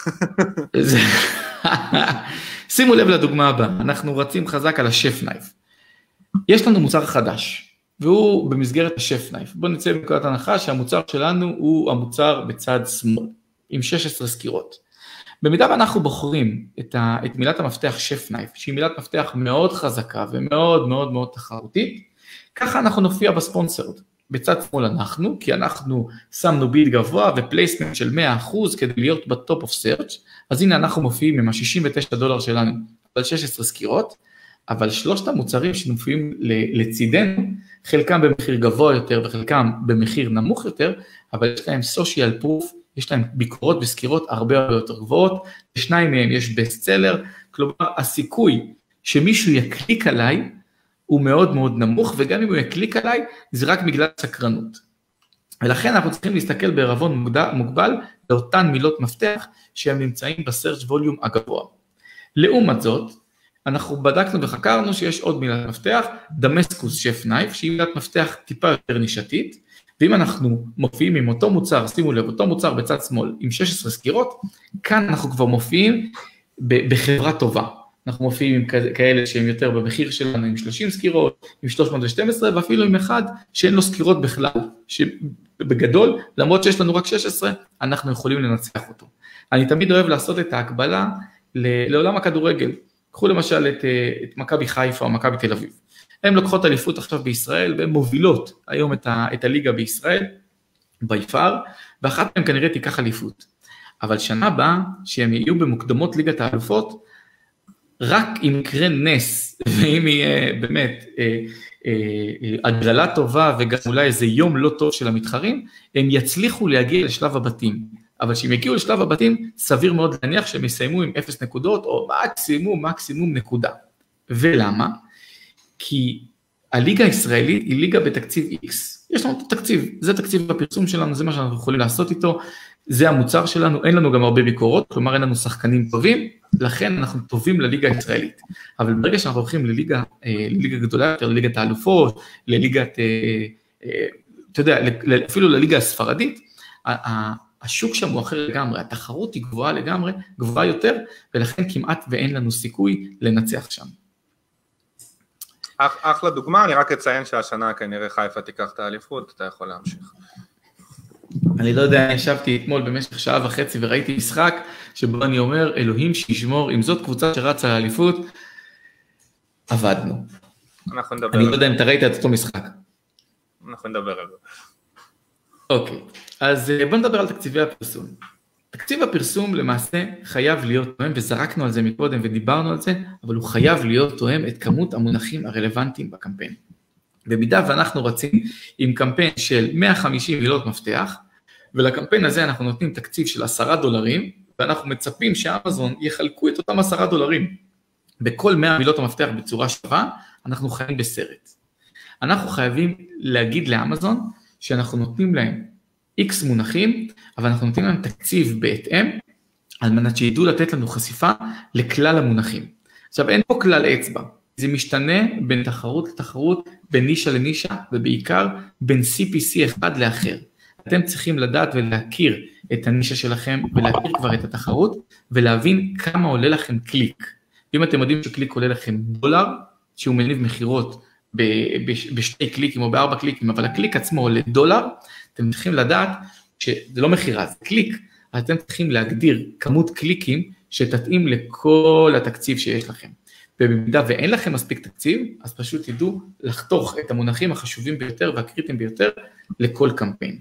שימו לב לדוגמה הבאה, אנחנו רצים חזק על השף נייף. יש לנו מוצר חדש, והוא במסגרת השף נייף. בואו נצא בנקודת הנחה שהמוצר שלנו הוא המוצר בצד שמאל, עם שש עשרה סקירות. במידה ואנחנו בוחרים את, ה, את מילת המפתח שף נייף, שהיא מילת מפתח מאוד חזקה ומאוד מאוד מאוד תחרותית, ככה אנחנו נופיע בספונסרד. בצד שמאל אנחנו, כי אנחנו שמנו ביד גבוה ופלייסמנט של מאה אחוז כדי להיות בטופ אוף סרצ', אז הנה אנחנו מופיעים עם ה-שישים ותשעה דולר שלנו על שש עשרה סקירות, אבל שלושת המוצרים שמופיעים לצידנו, חלקם במחיר גבוה יותר וחלקם במחיר נמוך יותר, אבל יש להם סושיאל פרוף, יש להם ביקורות וסקירות הרבה הרבה יותר גבוהות, בשניים מהם יש בסט סלר, כלומר הסיכוי שמישהו יקליק עליי, הוא מאוד מאוד נמוך, וגם אם הוא יקליק עליי, זה רק בגלל סקרנות. ולכן אנחנו צריכים להסתכל בערבון מוגבל, לאותן מילות מפתח, שהם נמצאים בסרצ' ווליום הגבוה. לעומת זאת, אנחנו בדקנו וחקרנו שיש עוד מילת מפתח, דמסקוס שף נייף, שהיא מילת מפתח טיפה יותר נישתית, ואם אנחנו מופיעים עם אותו מוצר, שימו לב, אותו מוצר בצד שמאל, עם שש עשרה סקירות, כאן אנחנו כבר מופיעים בחברה טובה. אנחנו מופיעים עם כאלה שהם יותר במחיר שלנו, עם שלושים סקירות, עם שלוש מאות ושתים עשרה, ואפילו עם אחד שאין לו סקירות בכלל, שבגדול, למרות שיש לנו רק שש עשרה, אנחנו יכולים לנצח אותו. אני תמיד אוהב לעשות את ההקבלה לעולם הכדורגל. קחו למשל את, את מכבי חיפה או מכבי תל אביב. הן לוקחות אליפות עכשיו בישראל, והן מובילות היום את, ה, את הליגה בישראל, ביפר, ואחת מהן כנראה תיקח אליפות. אבל שנה הבאה, שהם יהיו במוקדמות ליגת האלופות, רק אם יקרה נס, ואם יהיה באמת אה, אה, הגרלה טובה, וגם אולי איזה יום לא טוב של המתחרים, הם יצליחו להגיע לשלב הבתים. אבל כשהם יגיעו לשלב הבתים, סביר מאוד להניח שהם יסיימו עם אפס נקודות, או מקסימום, מקסימום נקודה. ולמה? כי הליגה הישראלית היא ליגה בתקציב X. יש לנו את התקציב, זה תקציב הפרסום שלנו, זה מה שאנחנו יכולים לעשות איתו, זה המוצר שלנו, אין לנו גם הרבה ביקורות, כלומר אין לנו שחקנים טובים, לכן אנחנו טובים לליגה הישראלית. אבל ברגע שאנחנו הולכים לליגה, לליגה גדולה יותר, לליגת האלופות, לליגת, אתה יודע, אפילו לליגה הספרדית, השוק שם הוא אחר לגמרי, התחרות היא גבוהה לגמרי, גבוהה יותר, ולכן כמעט ואין לנו סיכוי לנצח שם. אח, אחלה דוגמה, אני רק אציין שהשנה כנראה חיפה תיקח את האליפות, אתה יכול להמשיך. אני לא יודע, ישבתי אתמול במשך שעה וחצי וראיתי משחק, שבו אני אומר, אלוהים שישמור, אם זאת קבוצה שרצה לאליפות, עבדנו. אנחנו נדבר אני לא יודע אם אתה ראית את אותו משחק. אנחנו נדבר על זה. אוקיי, אז בוא נדבר על תקציבי הפרסום. תקציב הפרסום למעשה חייב להיות תואם, וזרקנו על זה מקודם ודיברנו על זה, אבל הוא חייב להיות תואם את כמות המונחים הרלוונטיים בקמפיין. במידה ואנחנו רצים עם קמפיין של מאה וחמישים מילות מפתח, ולקמפיין הזה אנחנו נותנים תקציב של עשרה דולרים, ואנחנו מצפים שאמזון יחלקו את אותם עשרה דולרים בכל מאה מילות המפתח בצורה שווה, אנחנו חיים בסרט. אנחנו חייבים להגיד לאמזון שאנחנו נותנים להם X מונחים, אבל אנחנו נותנים להם תקציב בהתאם, על מנת שידעו לתת לנו חשיפה לכלל המונחים. עכשיו אין פה כלל אצבע, זה משתנה בין תחרות לתחרות, בין נישה לנישה, ובעיקר בין סי פי סי אחד לאחר. אתם צריכים לדעת ולהכיר את הנישה שלכם, ולהכיר כבר את התחרות, ולהבין כמה עולה לכם קליק. אם אתם יודעים שקליק עולה לכם דולר, שהוא מניב מחירות בשתי קליקים או בארבע קליקים, אבל הקליק עצמו עולה דולר, אתם צריכים לדעת שזה לא מחירה, זה קליק, אז אתם צריכים להגדיר כמות קליקים שתתאים לכל התקציב שיש לכם. ובמידה ואין לכם מספיק תקציב, אז פשוט תדעו לחתוך את המונחים החשובים ביותר והקריטיים ביותר לכל קמפיין.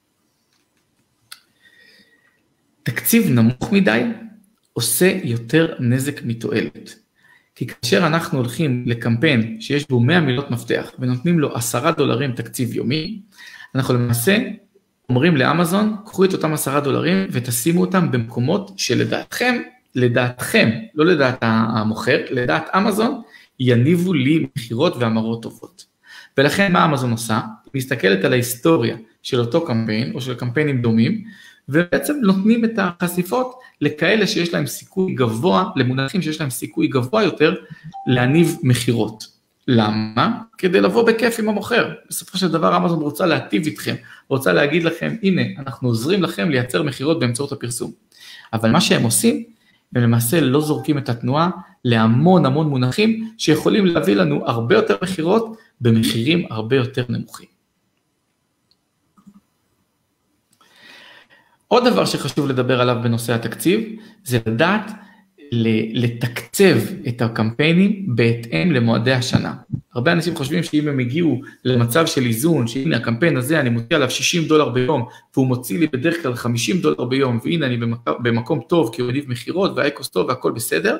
תקציב נמוך מדי עושה יותר נזק מתועלת. כי כאשר אנחנו הולכים לקמפיין שיש בו מאה מילות מפתח ונותנים לו עשרה דולרים תקציב יומי, אנחנו למעשה אומרים לאמזון, קחו את אותם עשרה דולרים ותשימו אותם במקומות שלדעתכם, לדעתכם, לא לדעת המוכר, לדעת אמזון, יניבו לי מחירות ואמרות טובות. ולכן מה אמזון עושה? היא מסתכלת על ההיסטוריה של אותו קמפיין או של קמפיינים דומים, ובעצם נותנים את החשיפות לכאלה שיש להם סיכוי גבוה, למונחים שיש להם סיכוי גבוה יותר, להניב מחירות. למה? כדי לבוא בכיף עם המוכר. בסופו של דבר אמזון רוצה להטיב איתכם, רוצה להגיד לכם, הנה, אנחנו עוזרים לכם לייצר מחירות באמצעות הפרסום. אבל מה שהם עושים, הם למעשה לא זורקים את התנועה להמון המון מונחים, שיכולים להביא לנו הרבה יותר מחירות, במחירים הרבה יותר נמוכים. עוד דבר שחשוב לדבר עליו בנושא התקציב, זה לדעת לתקצב את הקמפיינים בהתאם למועדי השנה. הרבה אנשים חושבים שאם הם הגיעו למצב של איזון, שהנה הקמפיין הזה אני מוציא עליו שישים דולר ביום, והוא מוציא לי בדרך כלל חמישים דולר ביום, והנה אני במקום טוב כי הוא מניב מחירות והאקוס טוב והכל בסדר,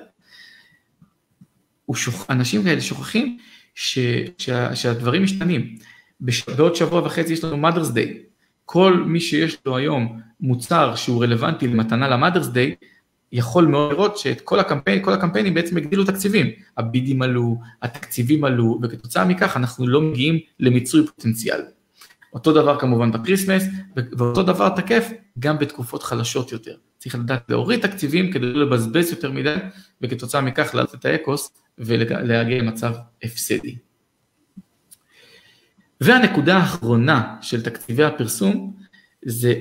אנשים כאלה שוכחים שהדברים משתנים. בעוד שבוע וחצי יש לנו Mother's Day, כל מי שיש לו היום מוצר שהוא רלוונטי למתנה ל-Mother's Day, יכול מאוד לראות שאת כל הקמפיין, כל הקמפיינים בעצם הגדילו תקציבים, הבידים עלו, התקציבים עלו, וכתוצאה מכך אנחנו לא מגיעים למיצוי פוטנציאל. אותו דבר כמובן בקריסמס, ואותו דבר תקף גם בתקופות חלשות יותר. צריך לדעת להוריד תקציבים כדי לא לבזבז יותר מדי, וכתוצאה מכך לעלות את האקוס ולהגיע למצב הפסדי. והנקודה האחרונה של תקציבי הפרסום, זה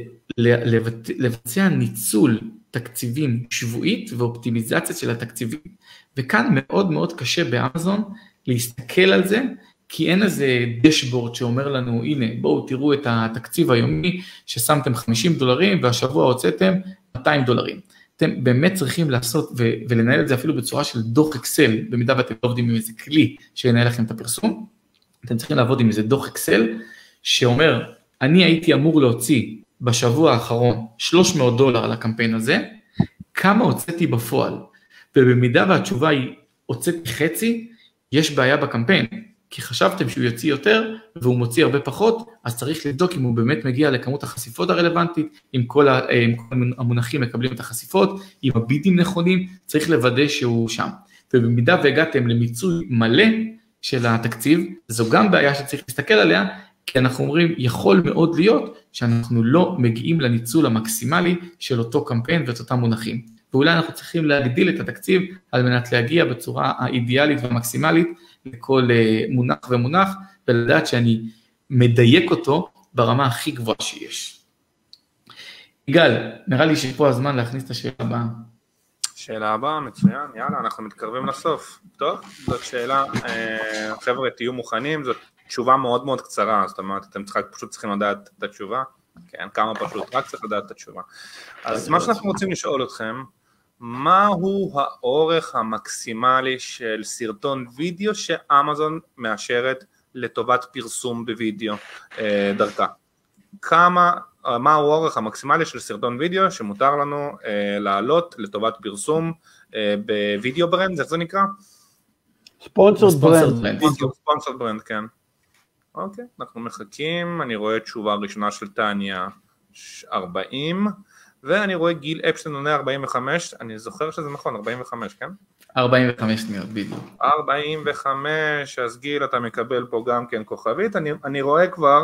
לבצע ניצול תקציבים שבועית ואופטימיזציה של התקציבים, וכאן מאוד מאוד קשה באמזון להסתכל על זה, כי אין איזה דשבורד שאומר לנו, הנה בואו תראו את התקציב היומי ששמתם חמישים דולרים והשבוע הוצאתם מאתיים דולרים. אתם באמת צריכים לעשות ולנהל את זה אפילו בצורה של דוח אקסל, במידה ואתם לא עובדים עם איזה כלי שינהל לכם את הפרסום, אתם צריכים לעבוד עם איזה דוח אקסל שאומר, אני הייתי אמור להוציא בשבוע האחרון שלוש מאות דולר על הקמפיין הזה, כמה הוצאתי בפועל, ובמידה והתשובה היא הוצאתי חצי, יש בעיה בקמפיין, כי חשבתם שהוא יוציא יותר, והוא מוציא הרבה פחות, אז צריך לבדוק אם הוא באמת מגיע לכמות החשיפות הרלוונטית, אם כל, אם כל המונחים מקבלים את החשיפות, אם הבידים נכונים, צריך לוודא שהוא שם. ובמידה והגעתם למיצוי מלא של התקציב, זו גם בעיה שצריך להסתכל עליה, כי אנחנו אומרים, יכול מאוד להיות שאנחנו לא מגיעים לניצול המקסימלי של אותו קמפיין ואת אותם מונחים. ואולי אנחנו צריכים להגדיל את התקציב על מנת להגיע בצורה האידיאלית והמקסימלית לכל מונח ומונח, ולדעת שאני מדייק אותו ברמה הכי גבוהה שיש. יגאל, נראה לי שפה הזמן להכניס את השאלה הבאה. שאלה הבאה, מצוין, יאללה, אנחנו מתקרבים לסוף. טוב, זאת שאלה, חבר'ה, תהיו מוכנים, זאת תשובה מאוד מאוד קצרה, זאת אומרת, אתם פשוט צריכים לדעת את התשובה, כן, כמה פשוט, רק צריך לדעת את התשובה. אז מה שאנחנו רוצים לשאול אתכם, מהו האורך המקסימלי של סרטון וידאו שאמזון מאשרת לטובת פרסום בוידאו דרכה? כמה, מהו האורך המקסימלי של סרטון וידאו שמותר לנו לעלות לטובת פרסום בוידאו ברנד, איך זה נקרא? ספונסרד ברנד. ספונסרד ברנד, כן. אוקיי, אנחנו מחכים, אני רואה תשובה ראשונה של טניה ארבעים, ואני רואה גיל אפשטיין עונה ארבעים וחמש, אני זוכר שזה נכון, ארבעים וחמש, כן? ארבעים וחמש שניות, בדיוק. ארבעים וחמש, אז גיל אתה מקבל פה גם כן כוכבית, אני, אני רואה כבר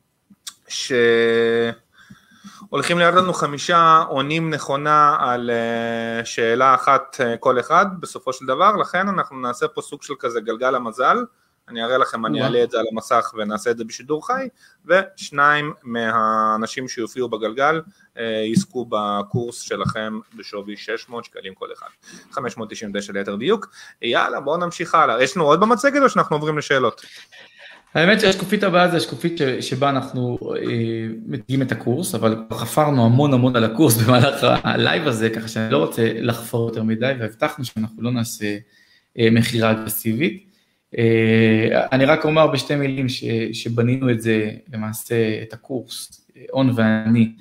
שהולכים להיות לנו חמישה עונים נכונה על שאלה אחת כל אחד, בסופו של דבר, לכן אנחנו נעשה פה סוג של כזה גלגל המזל, אני אראה לכם, אני אעלה את זה על המסך ונעשה את זה בשידור חי, ושניים מהאנשים שיופיעו בגלגל יזכו בקורס שלכם בשווי שש מאות שקלים כל אחד, חמש מאות תשעים ותשע ליתר דיוק. יאללה, בואו נמשיך הלאה. יש לנו עוד במצגת או שאנחנו עוברים לשאלות? האמת שהשקופית הבאה זה השקופית שבה אנחנו מגיעים את הקורס, אבל חפרנו המון המון על הקורס במהלך הלייב הזה, ככה שאני לא רוצה לחפור יותר מדי, והבטחנו שאנחנו לא נעשה מחירה אגרסיבית. אני רק אומר בשתי מילים שבנינו את זה, למעשה את הקורס, און ואני,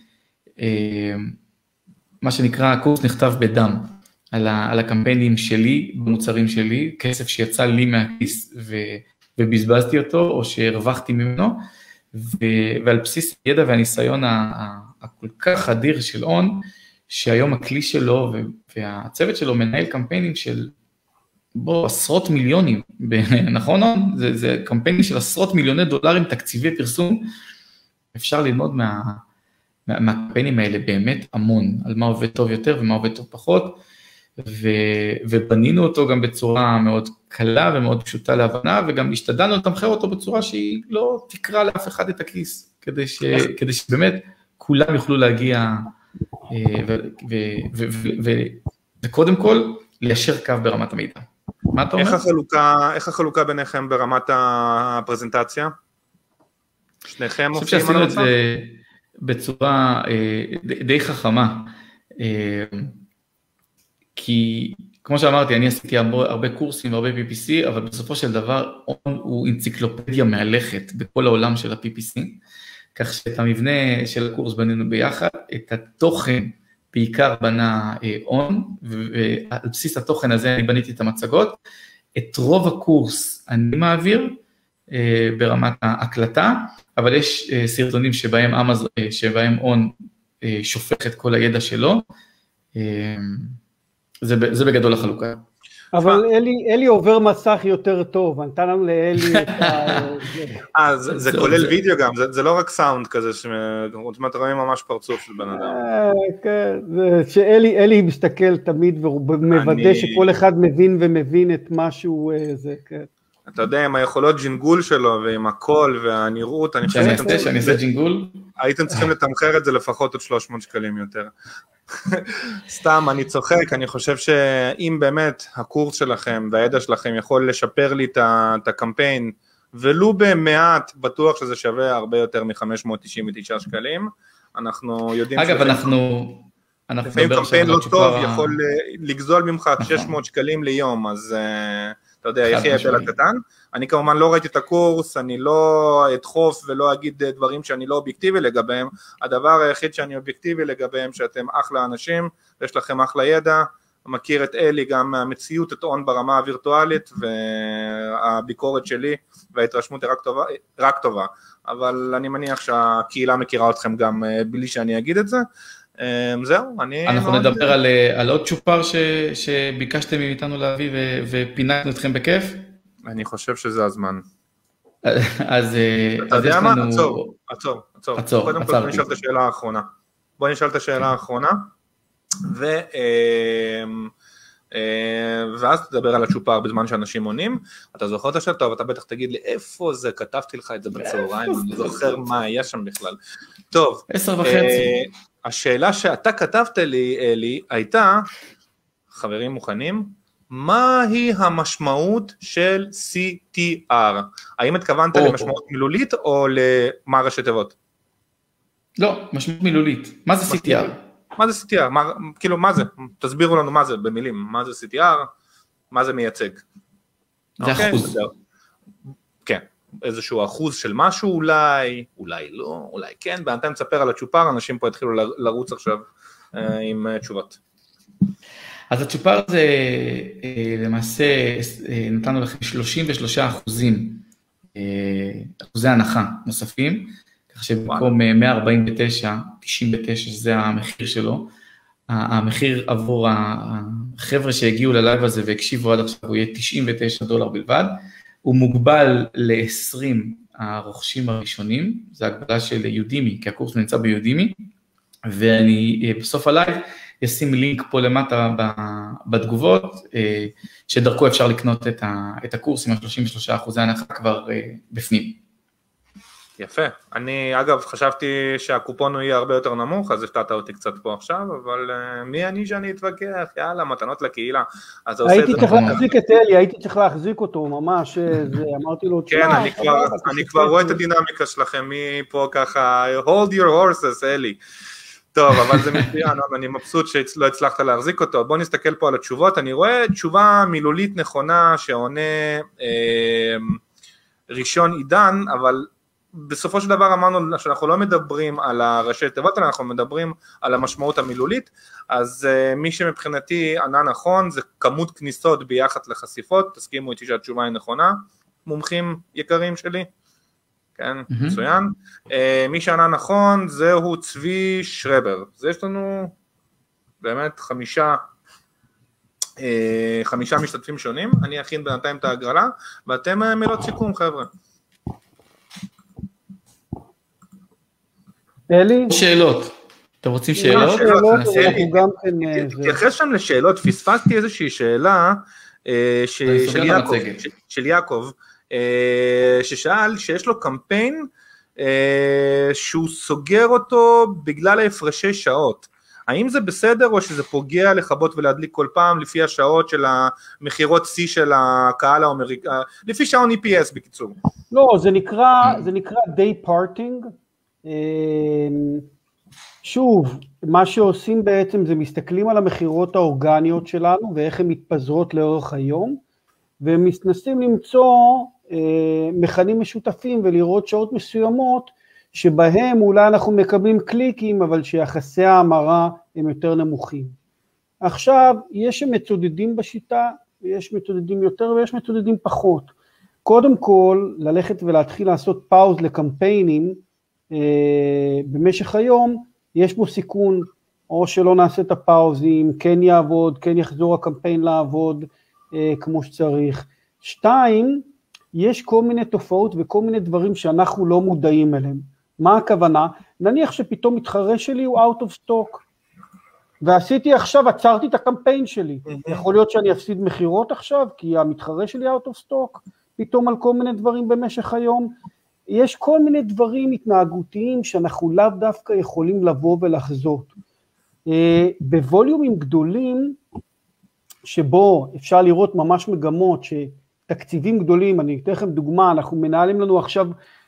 מה שנקרא, הקורס נכתב בדם, על הקמפיינים שלי, במוצרים שלי, כסף שיצא לי מהכיס ובזבזתי אותו, או שהרווחתי ממנו, ועל בסיס הידע והניסיון הכל כך אדיר של און, שהיום הכלי שלו והצוות שלו מנהל קמפיינים של בו עשרות מיליונים, נכון? זה, זה קמפיינים של עשרות מיליוני דולרים תקציבי פרסום, אפשר ללמוד מה, מה, מהקמפיינים האלה באמת המון, על מה עובד טוב יותר ומה עובד טוב פחות, ו, ובנינו אותו גם בצורה מאוד קלה ומאוד פשוטה להבנה, וגם השתדלנו לתמחר אותו בצורה שהיא לא תקרא לאף אחד את הכיס, כדי, ש, כדי שבאמת כולם יוכלו להגיע, ו, ו, ו, ו, ו, וקודם כל ליישר קו ברמת המידע. מה אתה אומר? איך החלוקה, איך החלוקה ביניכם ברמת הפרזנטציה? שניכם מופיעים על המסך? בצורה די חכמה, כי כמו שאמרתי, אני עשיתי הרבה קורסים והרבה פי פי סי, אבל בסופו של דבר און הוא אנציקלופדיה מהלכת בכל העולם של ה-פי פי סי, כך שאת המבנה של הקורס בנינו ביחד, את התוכן בעיקר בנה און, ועל בסיס התוכן הזה אני בניתי את המצגות, את רוב הקורס אני מעביר ברמת ההקלטה, אבל יש סרטונים שבהם אמזון, שבהם און שופך את כל הידע שלו, זה, זה בגדול החלוקה. אבל אלי, אלי עובר מסך יותר טוב, נתן לנו לאלי את ה... אה, זה, זה כולל וידאו גם, זה, זה לא רק סאונד כזה, שאתם רואים ממש פרצוף של בן אדם. כן, שאלי, אלי מסתכל תמיד ומוודא שכל אחד מבין ומבין את משהו, זה, כן. אתה יודע, עם היכולות ג'ינגול שלו, ועם הקול והנראות, אני חושב שאני שאני אעשה ג'ינגול? הייתם צריכים לתמחר את זה לפחות עוד שלוש מאות שקלים יותר. סתם, אני צוחק, אני חושב שאם באמת הקורס שלכם והידע שלכם יכול לשפר לי את הקמפיין, ולו במעט, בטוח שזה שווה הרבה יותר מ-חמש מאות תשעים ותשעה שקלים, אנחנו יודעים... אגב, אנחנו... לפעמים קמפיין לא טוב יכול לגזול ממך שש מאות שקלים ליום, אז... אתה יודע, יחי ההבדל הקטן, אני כמובן לא ראיתי את הקורס, אני לא אדחוף ולא אגיד דברים שאני לא אובייקטיבי לגביהם, הדבר היחיד שאני אובייקטיבי לגביהם, שאתם אחלה אנשים, יש לכם אחלה ידע, מכיר את אלי גם מהמציאות, את און ברמה הווירטואלית, והביקורת שלי וההתרשמות היא רק טובה, רק טובה, אבל אני מניח שהקהילה מכירה אתכם גם בלי שאני אגיד את זה, זהו, אני... אנחנו נדבר על, על עוד צ'ופר ש, שביקשתם מאיתנו להביא ו, ופינקנו אתכם בכיף. אני חושב שזה הזמן. אז... אתה יודע מה? עצור, עצור, עצור. עצור, קודם כל נשאל את השאלה האחרונה. בוא נשאל את השאלה האחרונה, ו... ואז תדבר על הצ'ופר בזמן שאנשים עונים, אתה זוכר את השאלה, טוב, אתה בטח תגיד לי, איפה זה, כתבתי לך את זה בצהריים, אני זוכר מה היה שם בכלל. טוב. עשר וחצי. השאלה שאתה כתבת לי, אלי, הייתה, חברים מוכנים, מהי המשמעות של סי טי אר? האם התכוונת למשמעות מילולית או למה ראשי תיבות? לא, משמעות מילולית. מה זה סי טי אר? מה זה סי טי אר? כאילו, מה זה? תסבירו לנו מה זה במילים. מה זה סי טי אר? מה זה מייצג? זה אחוז. כן. איזשהו אחוז של משהו אולי, אולי לא, אולי כן, בינתיים תספר על הצ'ופר, אנשים פה התחילו לרוץ עכשיו אה, עם תשובות. אז הצ'ופר זה אה, למעשה אה, נתנו לכם שלושים ושלושה אחוזים, אה, אחוזי הנחה נוספים, כך שבמקום מאה ארבעים ותשע, תשעים ותשע שזה המחיר שלו, המחיר עבור החבר'ה שהגיעו ללייב הזה והקשיבו עד עכשיו הוא יהיה תשעים ותשעה דולר בלבד, הוא מוגבל ל-עשרים הרוכשים הראשונים, זה הגבלה של יודימי, כי הקורס נמצא ביודימי, ואני בסוף הלייב אשים לינק פה למטה בתגובות, שדרכו אפשר לקנות את הקורס עם ה-שלושים ושלושה אחוזי הנחה כבר בפנים. יפה, אני אגב חשבתי שהקופון הוא יהיה הרבה יותר נמוך, אז הפתעת אותי קצת פה עכשיו, אבל uh, מי אני שאני אתווכח, יאללה, מתנות לקהילה. הייתי צריך להחזיק את אלי, הייתי צריך להחזיק אותו ממש, זה, אמרתי לו, כן, אני כבר, אני כבר רואה את הדינמיקה שלכם, מי פה ככה, hold your horses, אלי. טוב, אבל זה מצוין, אני מבסוט שלא הצלחת להחזיק אותו, בוא נסתכל פה על התשובות, אני רואה תשובה מילולית נכונה שעונה אה, ראשון עידן, אבל בסופו של דבר אמרנו שאנחנו לא מדברים על הראשי תיבות, אנחנו מדברים על המשמעות המילולית, אז uh, מי שמבחינתי ענה נכון, זה כמות כניסות ביחד לחשיפות, תסכימו איתי שהתשובה היא נכונה, מומחים יקרים שלי, כן, mm-hmm. מצוין, uh, מי שענה נכון זהו צבי שרבר, זה יש לנו באמת חמישה, uh, חמישה משתתפים שונים, אני אכין בינתיים את ההגרלה, ואתם uh, מילות סיכום חבר'ה. אלי? שאלות. אתם רוצים שאלות? תתייחס שם לשאלות, פספסתי איזושהי שאלה של יעקב, ששאל שיש לו קמפיין שהוא סוגר אותו בגלל ההפרשי שעות. האם זה בסדר או שזה פוגע לחבות ולהדליק כל פעם לפי השעות של המחירות C של הקהל האמריקאי, לפי שעון E P S בקיצור? לא, זה נקרא, זה נקרא day parting, שוב, מה שעושים בעצם זה מסתכלים על המחירות האורגניות שלנו ואיך הן מתפזרות לאורך היום, והם מנסים למצוא מכנים משותפים ולראות שעות מסוימות שבהם אולי אנחנו מקבלים קליקים, אבל שיחסי ההמרה הם יותר נמוכים. עכשיו, יש שמצודדים בשיטה, ויש מצודדים יותר ויש מצודדים פחות. קודם כל, ללכת ולהתחיל לעשות פאוז לקמפיינים אה, במשך היום, יש בו סיכון, או שלא נעשה את הפאוזים, כן יעבוד, כן יחזור הקמפיין לעבוד אה, כמו שצריך. שתיים, יש כל מיני תופעות וכל מיני דברים שאנחנו לא מודעים אליהם. מה הכוונה? נניח שפתאום מתחרה שלי הוא out of stock, ועשיתי עכשיו, עצרתי את הקמפיין שלי. יכול להיות שאני אפסיד מחירות עכשיו, כי המתחרה שלי out of stock, פתאום על כל מיני דברים במשך היום. יש כל מיני דברים התנהגותיים שאנחנו לאו דווקא יכולים לבוא ולחזות. בווליומים גדולים, שבו אפשר לראות ממש מגמות, שתקציבים גדולים, אני אתן לכם דוגמה, אנחנו מנהלים לנו עכשיו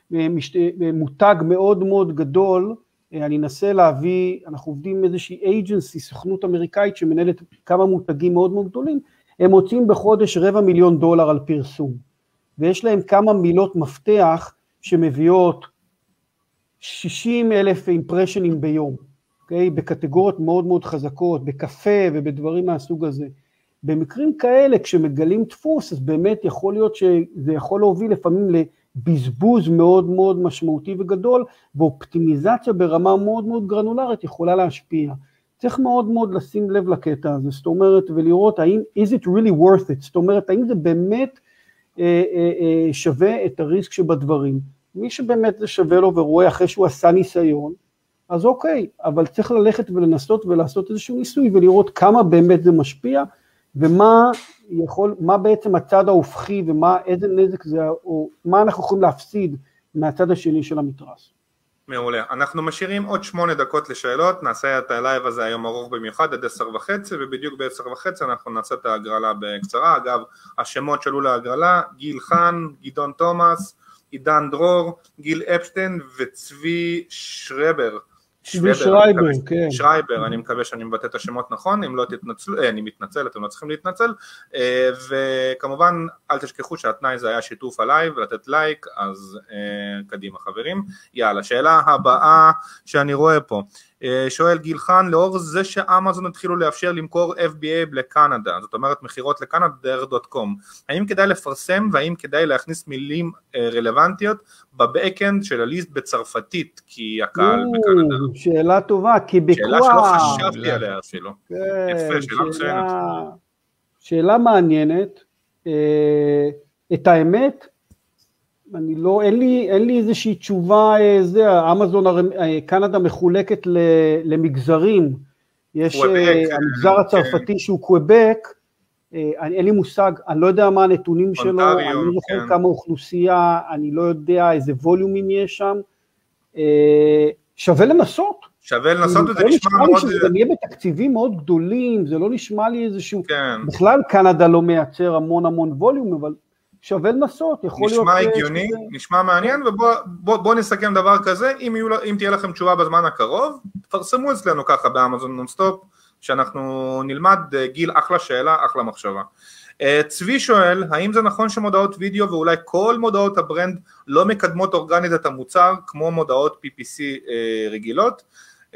מותג מאוד מאוד גדול, אני אנסה להביא, אנחנו עובדים עם איזושהי agency, סוכנות אמריקאית שמנהלת כמה מותגים מאוד מאוד גדולים, הם מוצאים בחודש רבע מיליון דולר על פרסום, ויש להם כמה מילות מפתח שמביאות שישים אלף אימפרשנים ביום, okay? בקטגוריות מאוד מאוד חזקות, בקפה ובדברים מהסוג הזה. במקרים כאלה, כשמגלים דפוס, אז באמת יכול להיות שזה יכול להוביל לפעמים לבזבוז מאוד מאוד משמעותי וגדול, ואופטימיזציה ברמה מאוד מאוד גרנולרית יכולה להשפיע. צריך מאוד מאוד לשים לב לקטע הזה, זאת אומרת, ולראות האם, is it really worth it? זאת אומרת, האם זה באמת אה, אה, אה, שווה את הריסק שבדברים. מי שבאמת זה שווה לו ורואה אחרי שהוא עשה ניסיון, אז אוקיי, אבל צריך ללכת ולנסות ולעשות איזשהו ניסוי, ולראות כמה באמת זה משפיע, ומה יכול, מה בעצם הצד ההופכי, ומה, איזה נזק זה, או מה אנחנו יכולים להפסיד מהצד השני של המתרס. מעולה. אנחנו משאירים עוד שמונה דקות לשאלות, נעשה את הלייב הזה היום ארוך במיוחד עד עשר וחצי, ובדיוק בעשר וחצי אנחנו נעשה את ההגרלה בקצרה. אגב, השמות שלו להגרלה, גיל חן, גדעון תומאס, עידן דרור, גיל אפשטיין וצבי שרבר. צבי שרייבר, כן. שרייבר, אני מקווה שאני מבטא את השמות נכון, אם לא תתנצלו, אני מתנצל, אתם לא צריכים להתנצל, וכמובן אל תשכחו שהתנאי זה היה שיתוף הלייב ולתת לייק, אז קדימה חברים. יאללה, שאלה הבאה שאני רואה פה, שואל גיל חן, לאור זה שאמזון התחילו לאפשר למכור אף בי איי לקנדה, זאת אומרת מחירות לקנדה דרך דוט קום, האם כדאי לפרסם והאם כדאי להכניס מילים רלוונטיות בבקאנד של הליסט בצרפתית, כי הקהל בקנדה? שאלה טובה, כי בקווה... שאלה שלא חשבתי עליה אפילו. יפה, שאלה מצוינת. שאלה מעניינת, את האמת, אני לא, אין לי, אין לי איזושהי תשובה, זה, אמזון, קנדה מחולקת למגזרים, יש המגזר הצרפתי שהוא קוויבק, אין לי מושג, אני לא יודע מה הנתונים שלו, אני לא זוכר כמה אוכלוסייה, אני לא יודע איזה ווליומים יש שם, שווה לנסות. שווה לנסות, וזה נשמע מאוד... שזה גם יהיה בתקציבים מאוד גדולים, זה לא נשמע לי איזשהו... בכלל קנדה לא מייצר המון המון ווליום, אבל... שווה לנסות, יכול להיות... נשמע הגיוני, שזה... נשמע מעניין, ובוא בוא, בוא נסכם דבר כזה, אם, יהיו, אם תהיה לכם תשובה בזמן הקרוב, תפרסמו אצלנו ככה באמזון נונסטופ, שאנחנו נלמד. גיל, אחלה שאלה, אחלה מחשבה. צבי שואל, האם זה נכון שמודעות וידאו ואולי כל מודעות הברנד לא מקדמות אורגנית את המוצר, כמו מודעות פי פי סי רגילות?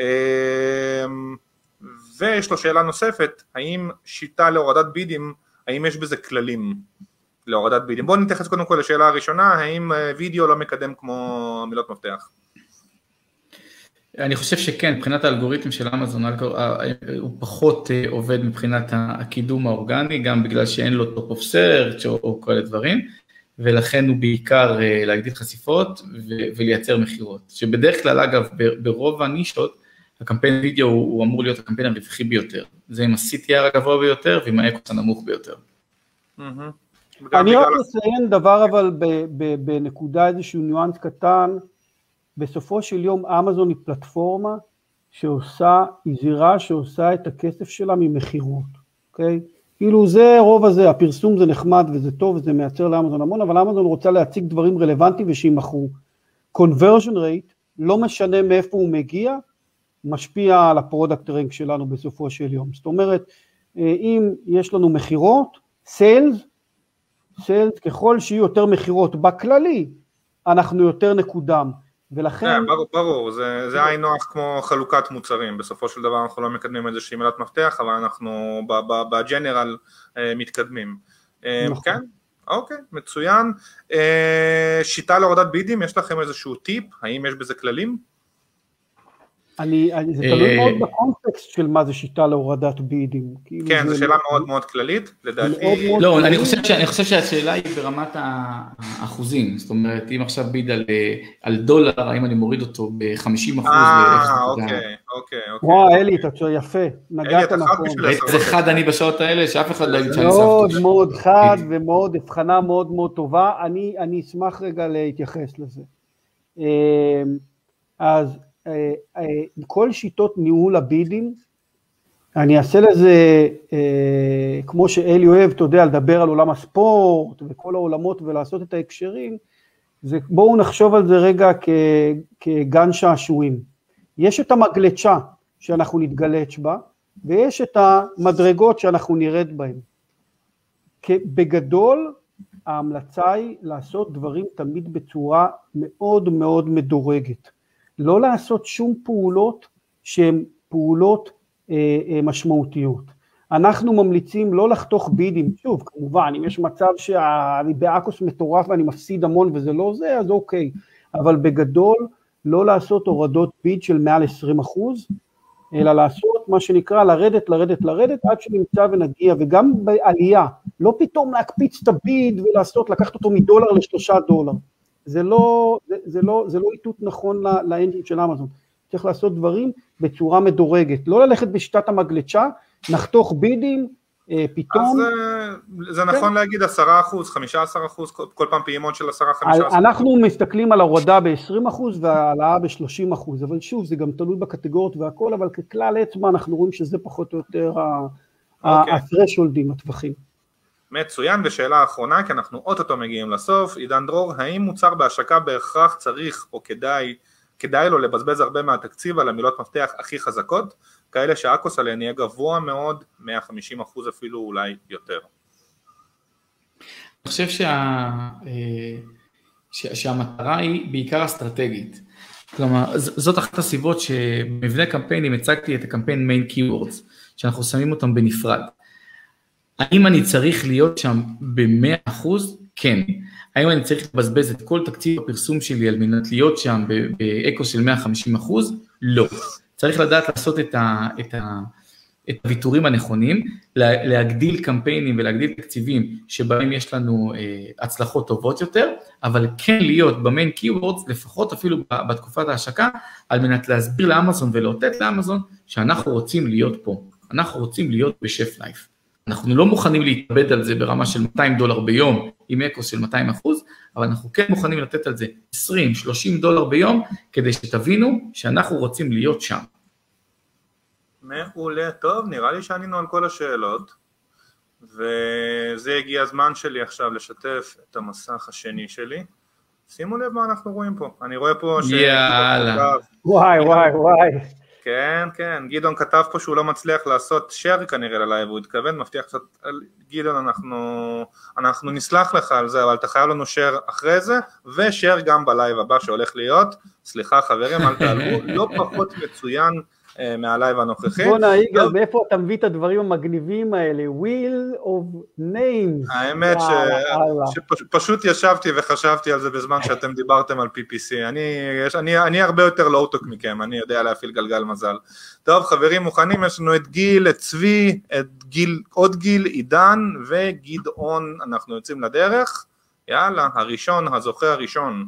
ויש לו שאלה נוספת, האם שיטה להורדת בידים, האם יש בזה כללים? להורדת בידים. בואו נתייחס קודם כל לשאלה הראשונה, האם וידאו לא מקדם כמו מילות מפתח? אני חושב שכן, מבחינת האלגוריתם של אמזון, הוא פחות עובד מבחינת הקידום האורגני, גם בגלל שאין לו top of search או כל הדברים, ולכן הוא בעיקר להגדיל חשיפות ולייצר מחירות. שבדרך כלל, אגב, ברוב הנישות, הקמפיין וידאו הוא אמור להיות הקמפיין הרווחי ביותר. זה עם ה-סי טי אר הגבוה ביותר ועם האקוס הנמוך ביותר. אני רק אציין דבר אבל בנקודה איזשהו ניואנס קטן, בסופו של יום אמזון היא פלטפורמה שעושה, היא זירה שעושה את הכסף שלה ממחירות, אוקיי? כאילו זה רוב הזה, הפרסום זה נחמד וזה טוב וזה מייצר לאמזון המון, אבל אמזון רוצה להציג דברים רלוונטיים ושימכרו. conversion rate לא משנה מאיפה הוא מגיע, משפיע על הפרודקט רנק שלנו בסופו של יום. זאת אומרת, אם יש לנו מחירות, סיילס, סיילס, ככל שיהיו יותר מחירות בכללי, אנחנו יותר נקודם. ולכן... ברור, ברור, זה, זה עין נוח כמו חלוקת מוצרים, בסופו של דבר אנחנו לא מקדמים איזושהי מילת מפתח, אבל אנחנו בג'נרל מתקדמים. נכון. כן? אוקיי, מצוין. שיטה להורדת בידים, יש לכם איזשהו טיפ? האם יש בזה כללים? אני, זה תלוי מאוד בקונטקסט של מה זה שיטה להורדת בידים. כן, זו שאלה מאוד מאוד כללית, לדעתי. לא, אני חושב שהשאלה היא ברמת האחוזים, זאת אומרת, אם עכשיו ביד על דולר, האם אני מוריד אותו ב-חמישים אחוז? אה, אוקיי, אוקיי. וואו, אלי, אתה יפה, נגעת נכון. זה חד אני בשעות האלה, שאף אחד לא יגיד שאני סבתו. מאוד מאוד חד ומאוד, הבחנה מאוד מאוד טובה, אני אשמח רגע להתייחס לזה. אז, כל שיטות ניהול הבידים, אני אעשה לזה, כמו שאלי אוהב, אתה יודע, לדבר על עולם הספורט וכל העולמות ולעשות את ההקשרים, זה, בואו נחשוב על זה רגע כגן שעשועים. יש את המגלצ'ה שאנחנו נתגלץ' בה, ויש את המדרגות שאנחנו נרד בהן. בגדול, ההמלצה היא לעשות דברים תמיד בצורה מאוד מאוד מדורגת. לא לעשות שום פעולות שהן פעולות אה, אה, משמעותיות. אנחנו ממליצים לא לחתוך בידים, שוב, כמובן, אם יש מצב שאני באקוס מטורף ואני מפסיד המון וזה לא זה, אז אוקיי, אבל בגדול לא לעשות הורדות ביד של מעל עשרים אחוז, אלא לעשות מה שנקרא לרדת, לרדת, לרדת, עד שנמצא ונגיע, וגם בעלייה, לא פתאום להקפיץ את הביד ולעשות, לקחת אותו מדולר לשלושה דולר. זה לא, זה, זה לא, זה לא איתות נכון לאנג'ין של אמזון. צריך לעשות דברים בצורה מדורגת. לא ללכת בשיטת המגלצ'ה, נחתוך בידים, אה, פתאום. אז זה נכון להגיד עשרה אחוז, חמישה עשר אחוז, כל פעם פעימות של עשרה חמישה עשר. אנחנו מסתכלים על ההורדה ב-עשרים אחוז והעלאה ב-שלושים אחוז, אבל שוב, זה גם תלוי בקטגוריות והכל, אבל ככלל אצבע אנחנו רואים שזה פחות או יותר ה-thresholdים, הטווחים. מצוין, ושאלה האחרונה, כי אנחנו אוטוטו מגיעים לסוף, עידן דרור, האם מוצר בהשקה בהכרח צריך או כדאי, כדאי לו לבזבז הרבה מהתקציב על המילות מפתח הכי חזקות, כאלה שהאקוס עליהן יהיה גבוה מאוד, מאה וחמישים אחוז אפילו אולי יותר? אני חושב שה... שהמטרה היא בעיקר אסטרטגית, כלומר, זאת אחת הסיבות שבמבנה קמפיינים הצגתי את הקמפיין מיין קיוורדס, שאנחנו שמים אותם בנפרד. האם אני צריך להיות שם ב-מאה אחוז? כן. האם אני צריך לבזבז את כל תקציב הפרסום שלי על מנת להיות שם באקוס של מאה וחמישים אחוז? לא. צריך לדעת לעשות את, ה, את, ה, את הוויתורים הנכונים, להגדיל קמפיינים ולהגדיל תקציבים שבהם יש לנו אה, הצלחות טובות יותר, אבל כן להיות במיין קיוורדס, לפחות אפילו בתקופת ההשקה, על מנת להסביר לאמזון ולאותת לאמזון שאנחנו רוצים להיות פה, אנחנו רוצים להיות בשף לייף. אנחנו לא מוכנים להתאבד על זה ברמה של מאתיים דולר ביום, עם אקוס של מאתיים אחוז, אבל אנחנו כן מוכנים לתת על זה עשרים שלושים דולר ביום, כדי שתבינו שאנחנו רוצים להיות שם. מעולה, טוב, נראה לי שענינו על כל השאלות, וזה הגיע הזמן שלי עכשיו לשתף את המסך השני שלי. שימו לב מה אנחנו רואים פה, אני רואה פה ש... יאללה. וואי, וואי, וואי. כן, כן, גדעון כתב פה שהוא לא מצליח לעשות share כנראה ללייב, הוא התכוון, מבטיח קצת, גדעון, אנחנו, אנחנו נסלח לך על זה, אבל אתה חייב לנו share אחרי זה, ו-share גם בלייב הבא שהולך להיות, סליחה חברים, אל תעלו, לא פחות מצוין מהלייב הנוכחי. בוא נהיגה, מאיפה אתה מביא את הדברים המגניבים האלה? Wheel of Names. האמת שפשוט ישבתי וחשבתי על זה בזמן שאתם דיברתם על פי פי סי. אני הרבה יותר לואו-טוק מכם, אני יודע להפעיל גלגל מזל. טוב, חברים מוכנים, יש לנו את גיל, את צבי, את גיל, עוד גיל, עידן וגדעון, אנחנו יוצאים לדרך. יאללה, הראשון, הזוכה הראשון.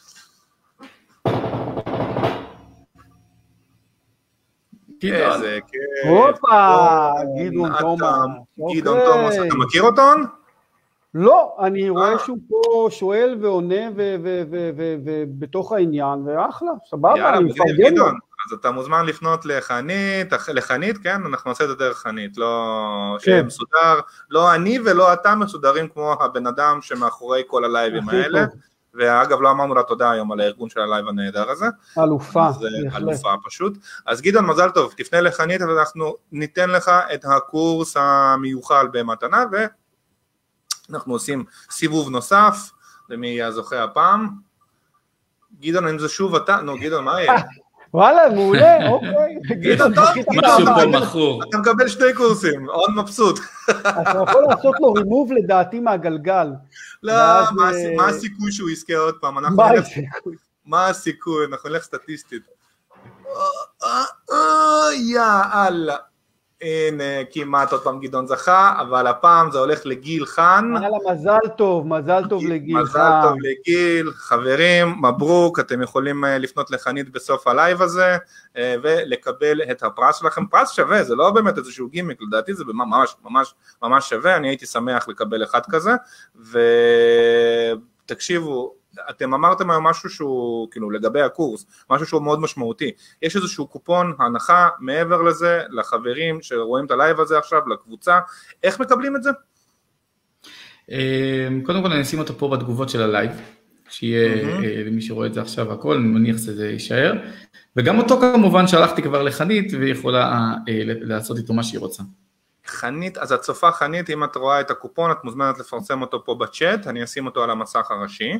איזה כיף. הופה, גדעון תומאס. גדעון תומאס, אתה מכיר אותון? לא, אני רואה שהוא פה שואל ועונה בתוך העניין, ואחלה, סבבה, אני מפרגן לו. אז אתה מוזמן לפנות לחנית, לחנית, כן, אנחנו נעשה את זה דרך חנית, לא שיהיה מסודר, לא אני ולא אתה מסודרים כמו הבן אדם שמאחורי כל הלייבים האלה, ואגב לא אמרנו לה תודה היום על הארגון של הלייב הנהדר הזה. אלופה. זה אלופה פשוט. אז גדעון, מזל טוב, תפנה לחנית ואנחנו ניתן לך את הקורס המיוחל במתנה, ואנחנו עושים סיבוב נוסף, למי יהיה הזוכה הפעם. גדעון, אם זה שוב אתה, נו גדעון, מה יהיה? וואלה, מעולה, אוקיי. גדעון, טוב, משהו פה מכור. אתה מקבל שני קורסים, עוד מבסוט. אתה יכול לעשות לו רימוב לדעתי מהגלגל. לא, מה הסיכוי שהוא יזכה עוד פעם? מה הסיכוי? מה הסיכוי? אנחנו נלך סטטיסטית. יאללה. הנה, כמעט עוד פעם גדעון זכה, אבל הפעם זה הולך לגיל חן. יאללה, מזל טוב, מזל טוב לגיל חן. מזל טוב לגיל, חברים, מברוק, אתם יכולים לפנות לחנית בסוף הלייב הזה, ולקבל את הפרס שלכם. פרס שווה, זה לא באמת איזשהו גימיק, לדעתי זה ממש ממש ממש שווה, אני הייתי שמח לקבל אחד כזה, ותקשיבו, אתם אמרתם היום משהו שהוא, כאילו, לגבי הקורס, משהו שהוא מאוד משמעותי. יש איזשהו קופון, הנחה, מעבר לזה, לחברים שרואים את הלייב הזה עכשיו, לקבוצה. איך מקבלים את זה? קודם כל, אני אשים אותו פה בתגובות של הלייב, שיהיה למי שרואה את זה עכשיו הכל, אני מניח שזה יישאר. וגם אותו כמובן שלחתי כבר לחנית, והיא יכולה לעשות איתו מה שהיא רוצה. חנית, אז את צופה חנית, אם את רואה את הקופון, את מוזמנת לפרסם אותו פה בצ'אט, אני אשים אותו על המסך הראשי,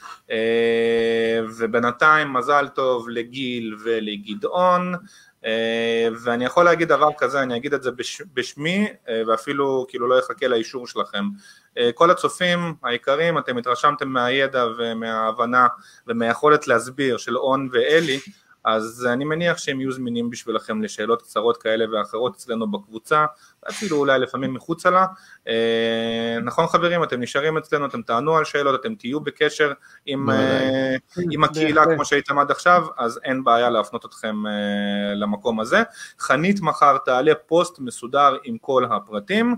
ובינתיים מזל טוב לגיל ולגדעון, ואני יכול להגיד דבר כזה, אני אגיד את זה בשמי, ואפילו כאילו לא יחכה לאישור שלכם. כל הצופים העיקרים, אתם התרשמתם מהידע ומההבנה ומהיכולת להסביר של און ואלי, אז אני מניח שהם יהיו זמינים בשבילכם לשאלות קצרות כאלה ואחרות אצלנו בקבוצה, אפילו אולי לפעמים מחוצה לה. נכון חברים, אתם נשארים אצלנו, אתם תענו על שאלות, אתם תהיו בקשר עם, עם הקהילה כמו שהייתם עד עכשיו, אז אין בעיה להפנות אתכם למקום הזה. חנית מחר תעלה פוסט מסודר עם כל הפרטים,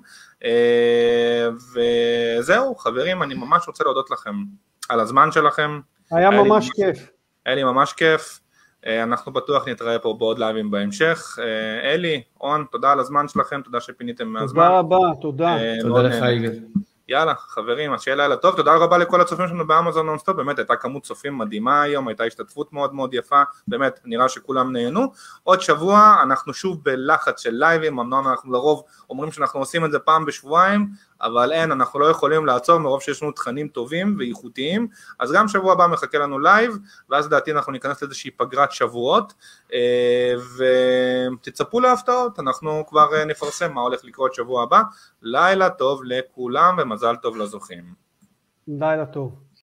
וזהו חברים, אני ממש רוצה להודות לכם על הזמן שלכם. היה ממש כיף. היה לי ממש כיף. אנחנו בטוח נתראה פה בעוד לייבים בהמשך. אלי, און, תודה על הזמן שלכם, תודה שפיניתם מהזמן. תודה רבה, תודה. תודה לך יגאל. יאללה, חברים, אז שיהיה לילה טוב, תודה רבה לכל הצופים שלנו באמזון נונסטופ, באמת הייתה כמות צופים מדהימה היום, הייתה השתתפות מאוד מאוד יפה, באמת נראה שכולם נהנו. עוד שבוע אנחנו שוב בלחץ של לייבים, אמנם אנחנו לרוב אומרים שאנחנו עושים את זה פעם בשבועיים, אבל אין, אנחנו לא יכולים לעצור מרוב שיש לנו תכנים טובים ואיכותיים, אז גם שבוע הבא מחכה לנו לייב, ואז דעתי אנחנו ניכנס לאיזושהי פגרת שבועות, ותצפו להפתעות, אנחנו כבר נפרסם מה הולך לקרות שבוע הבא. לילה טוב לכולם ומזל טוב לזוכים. לילה טוב.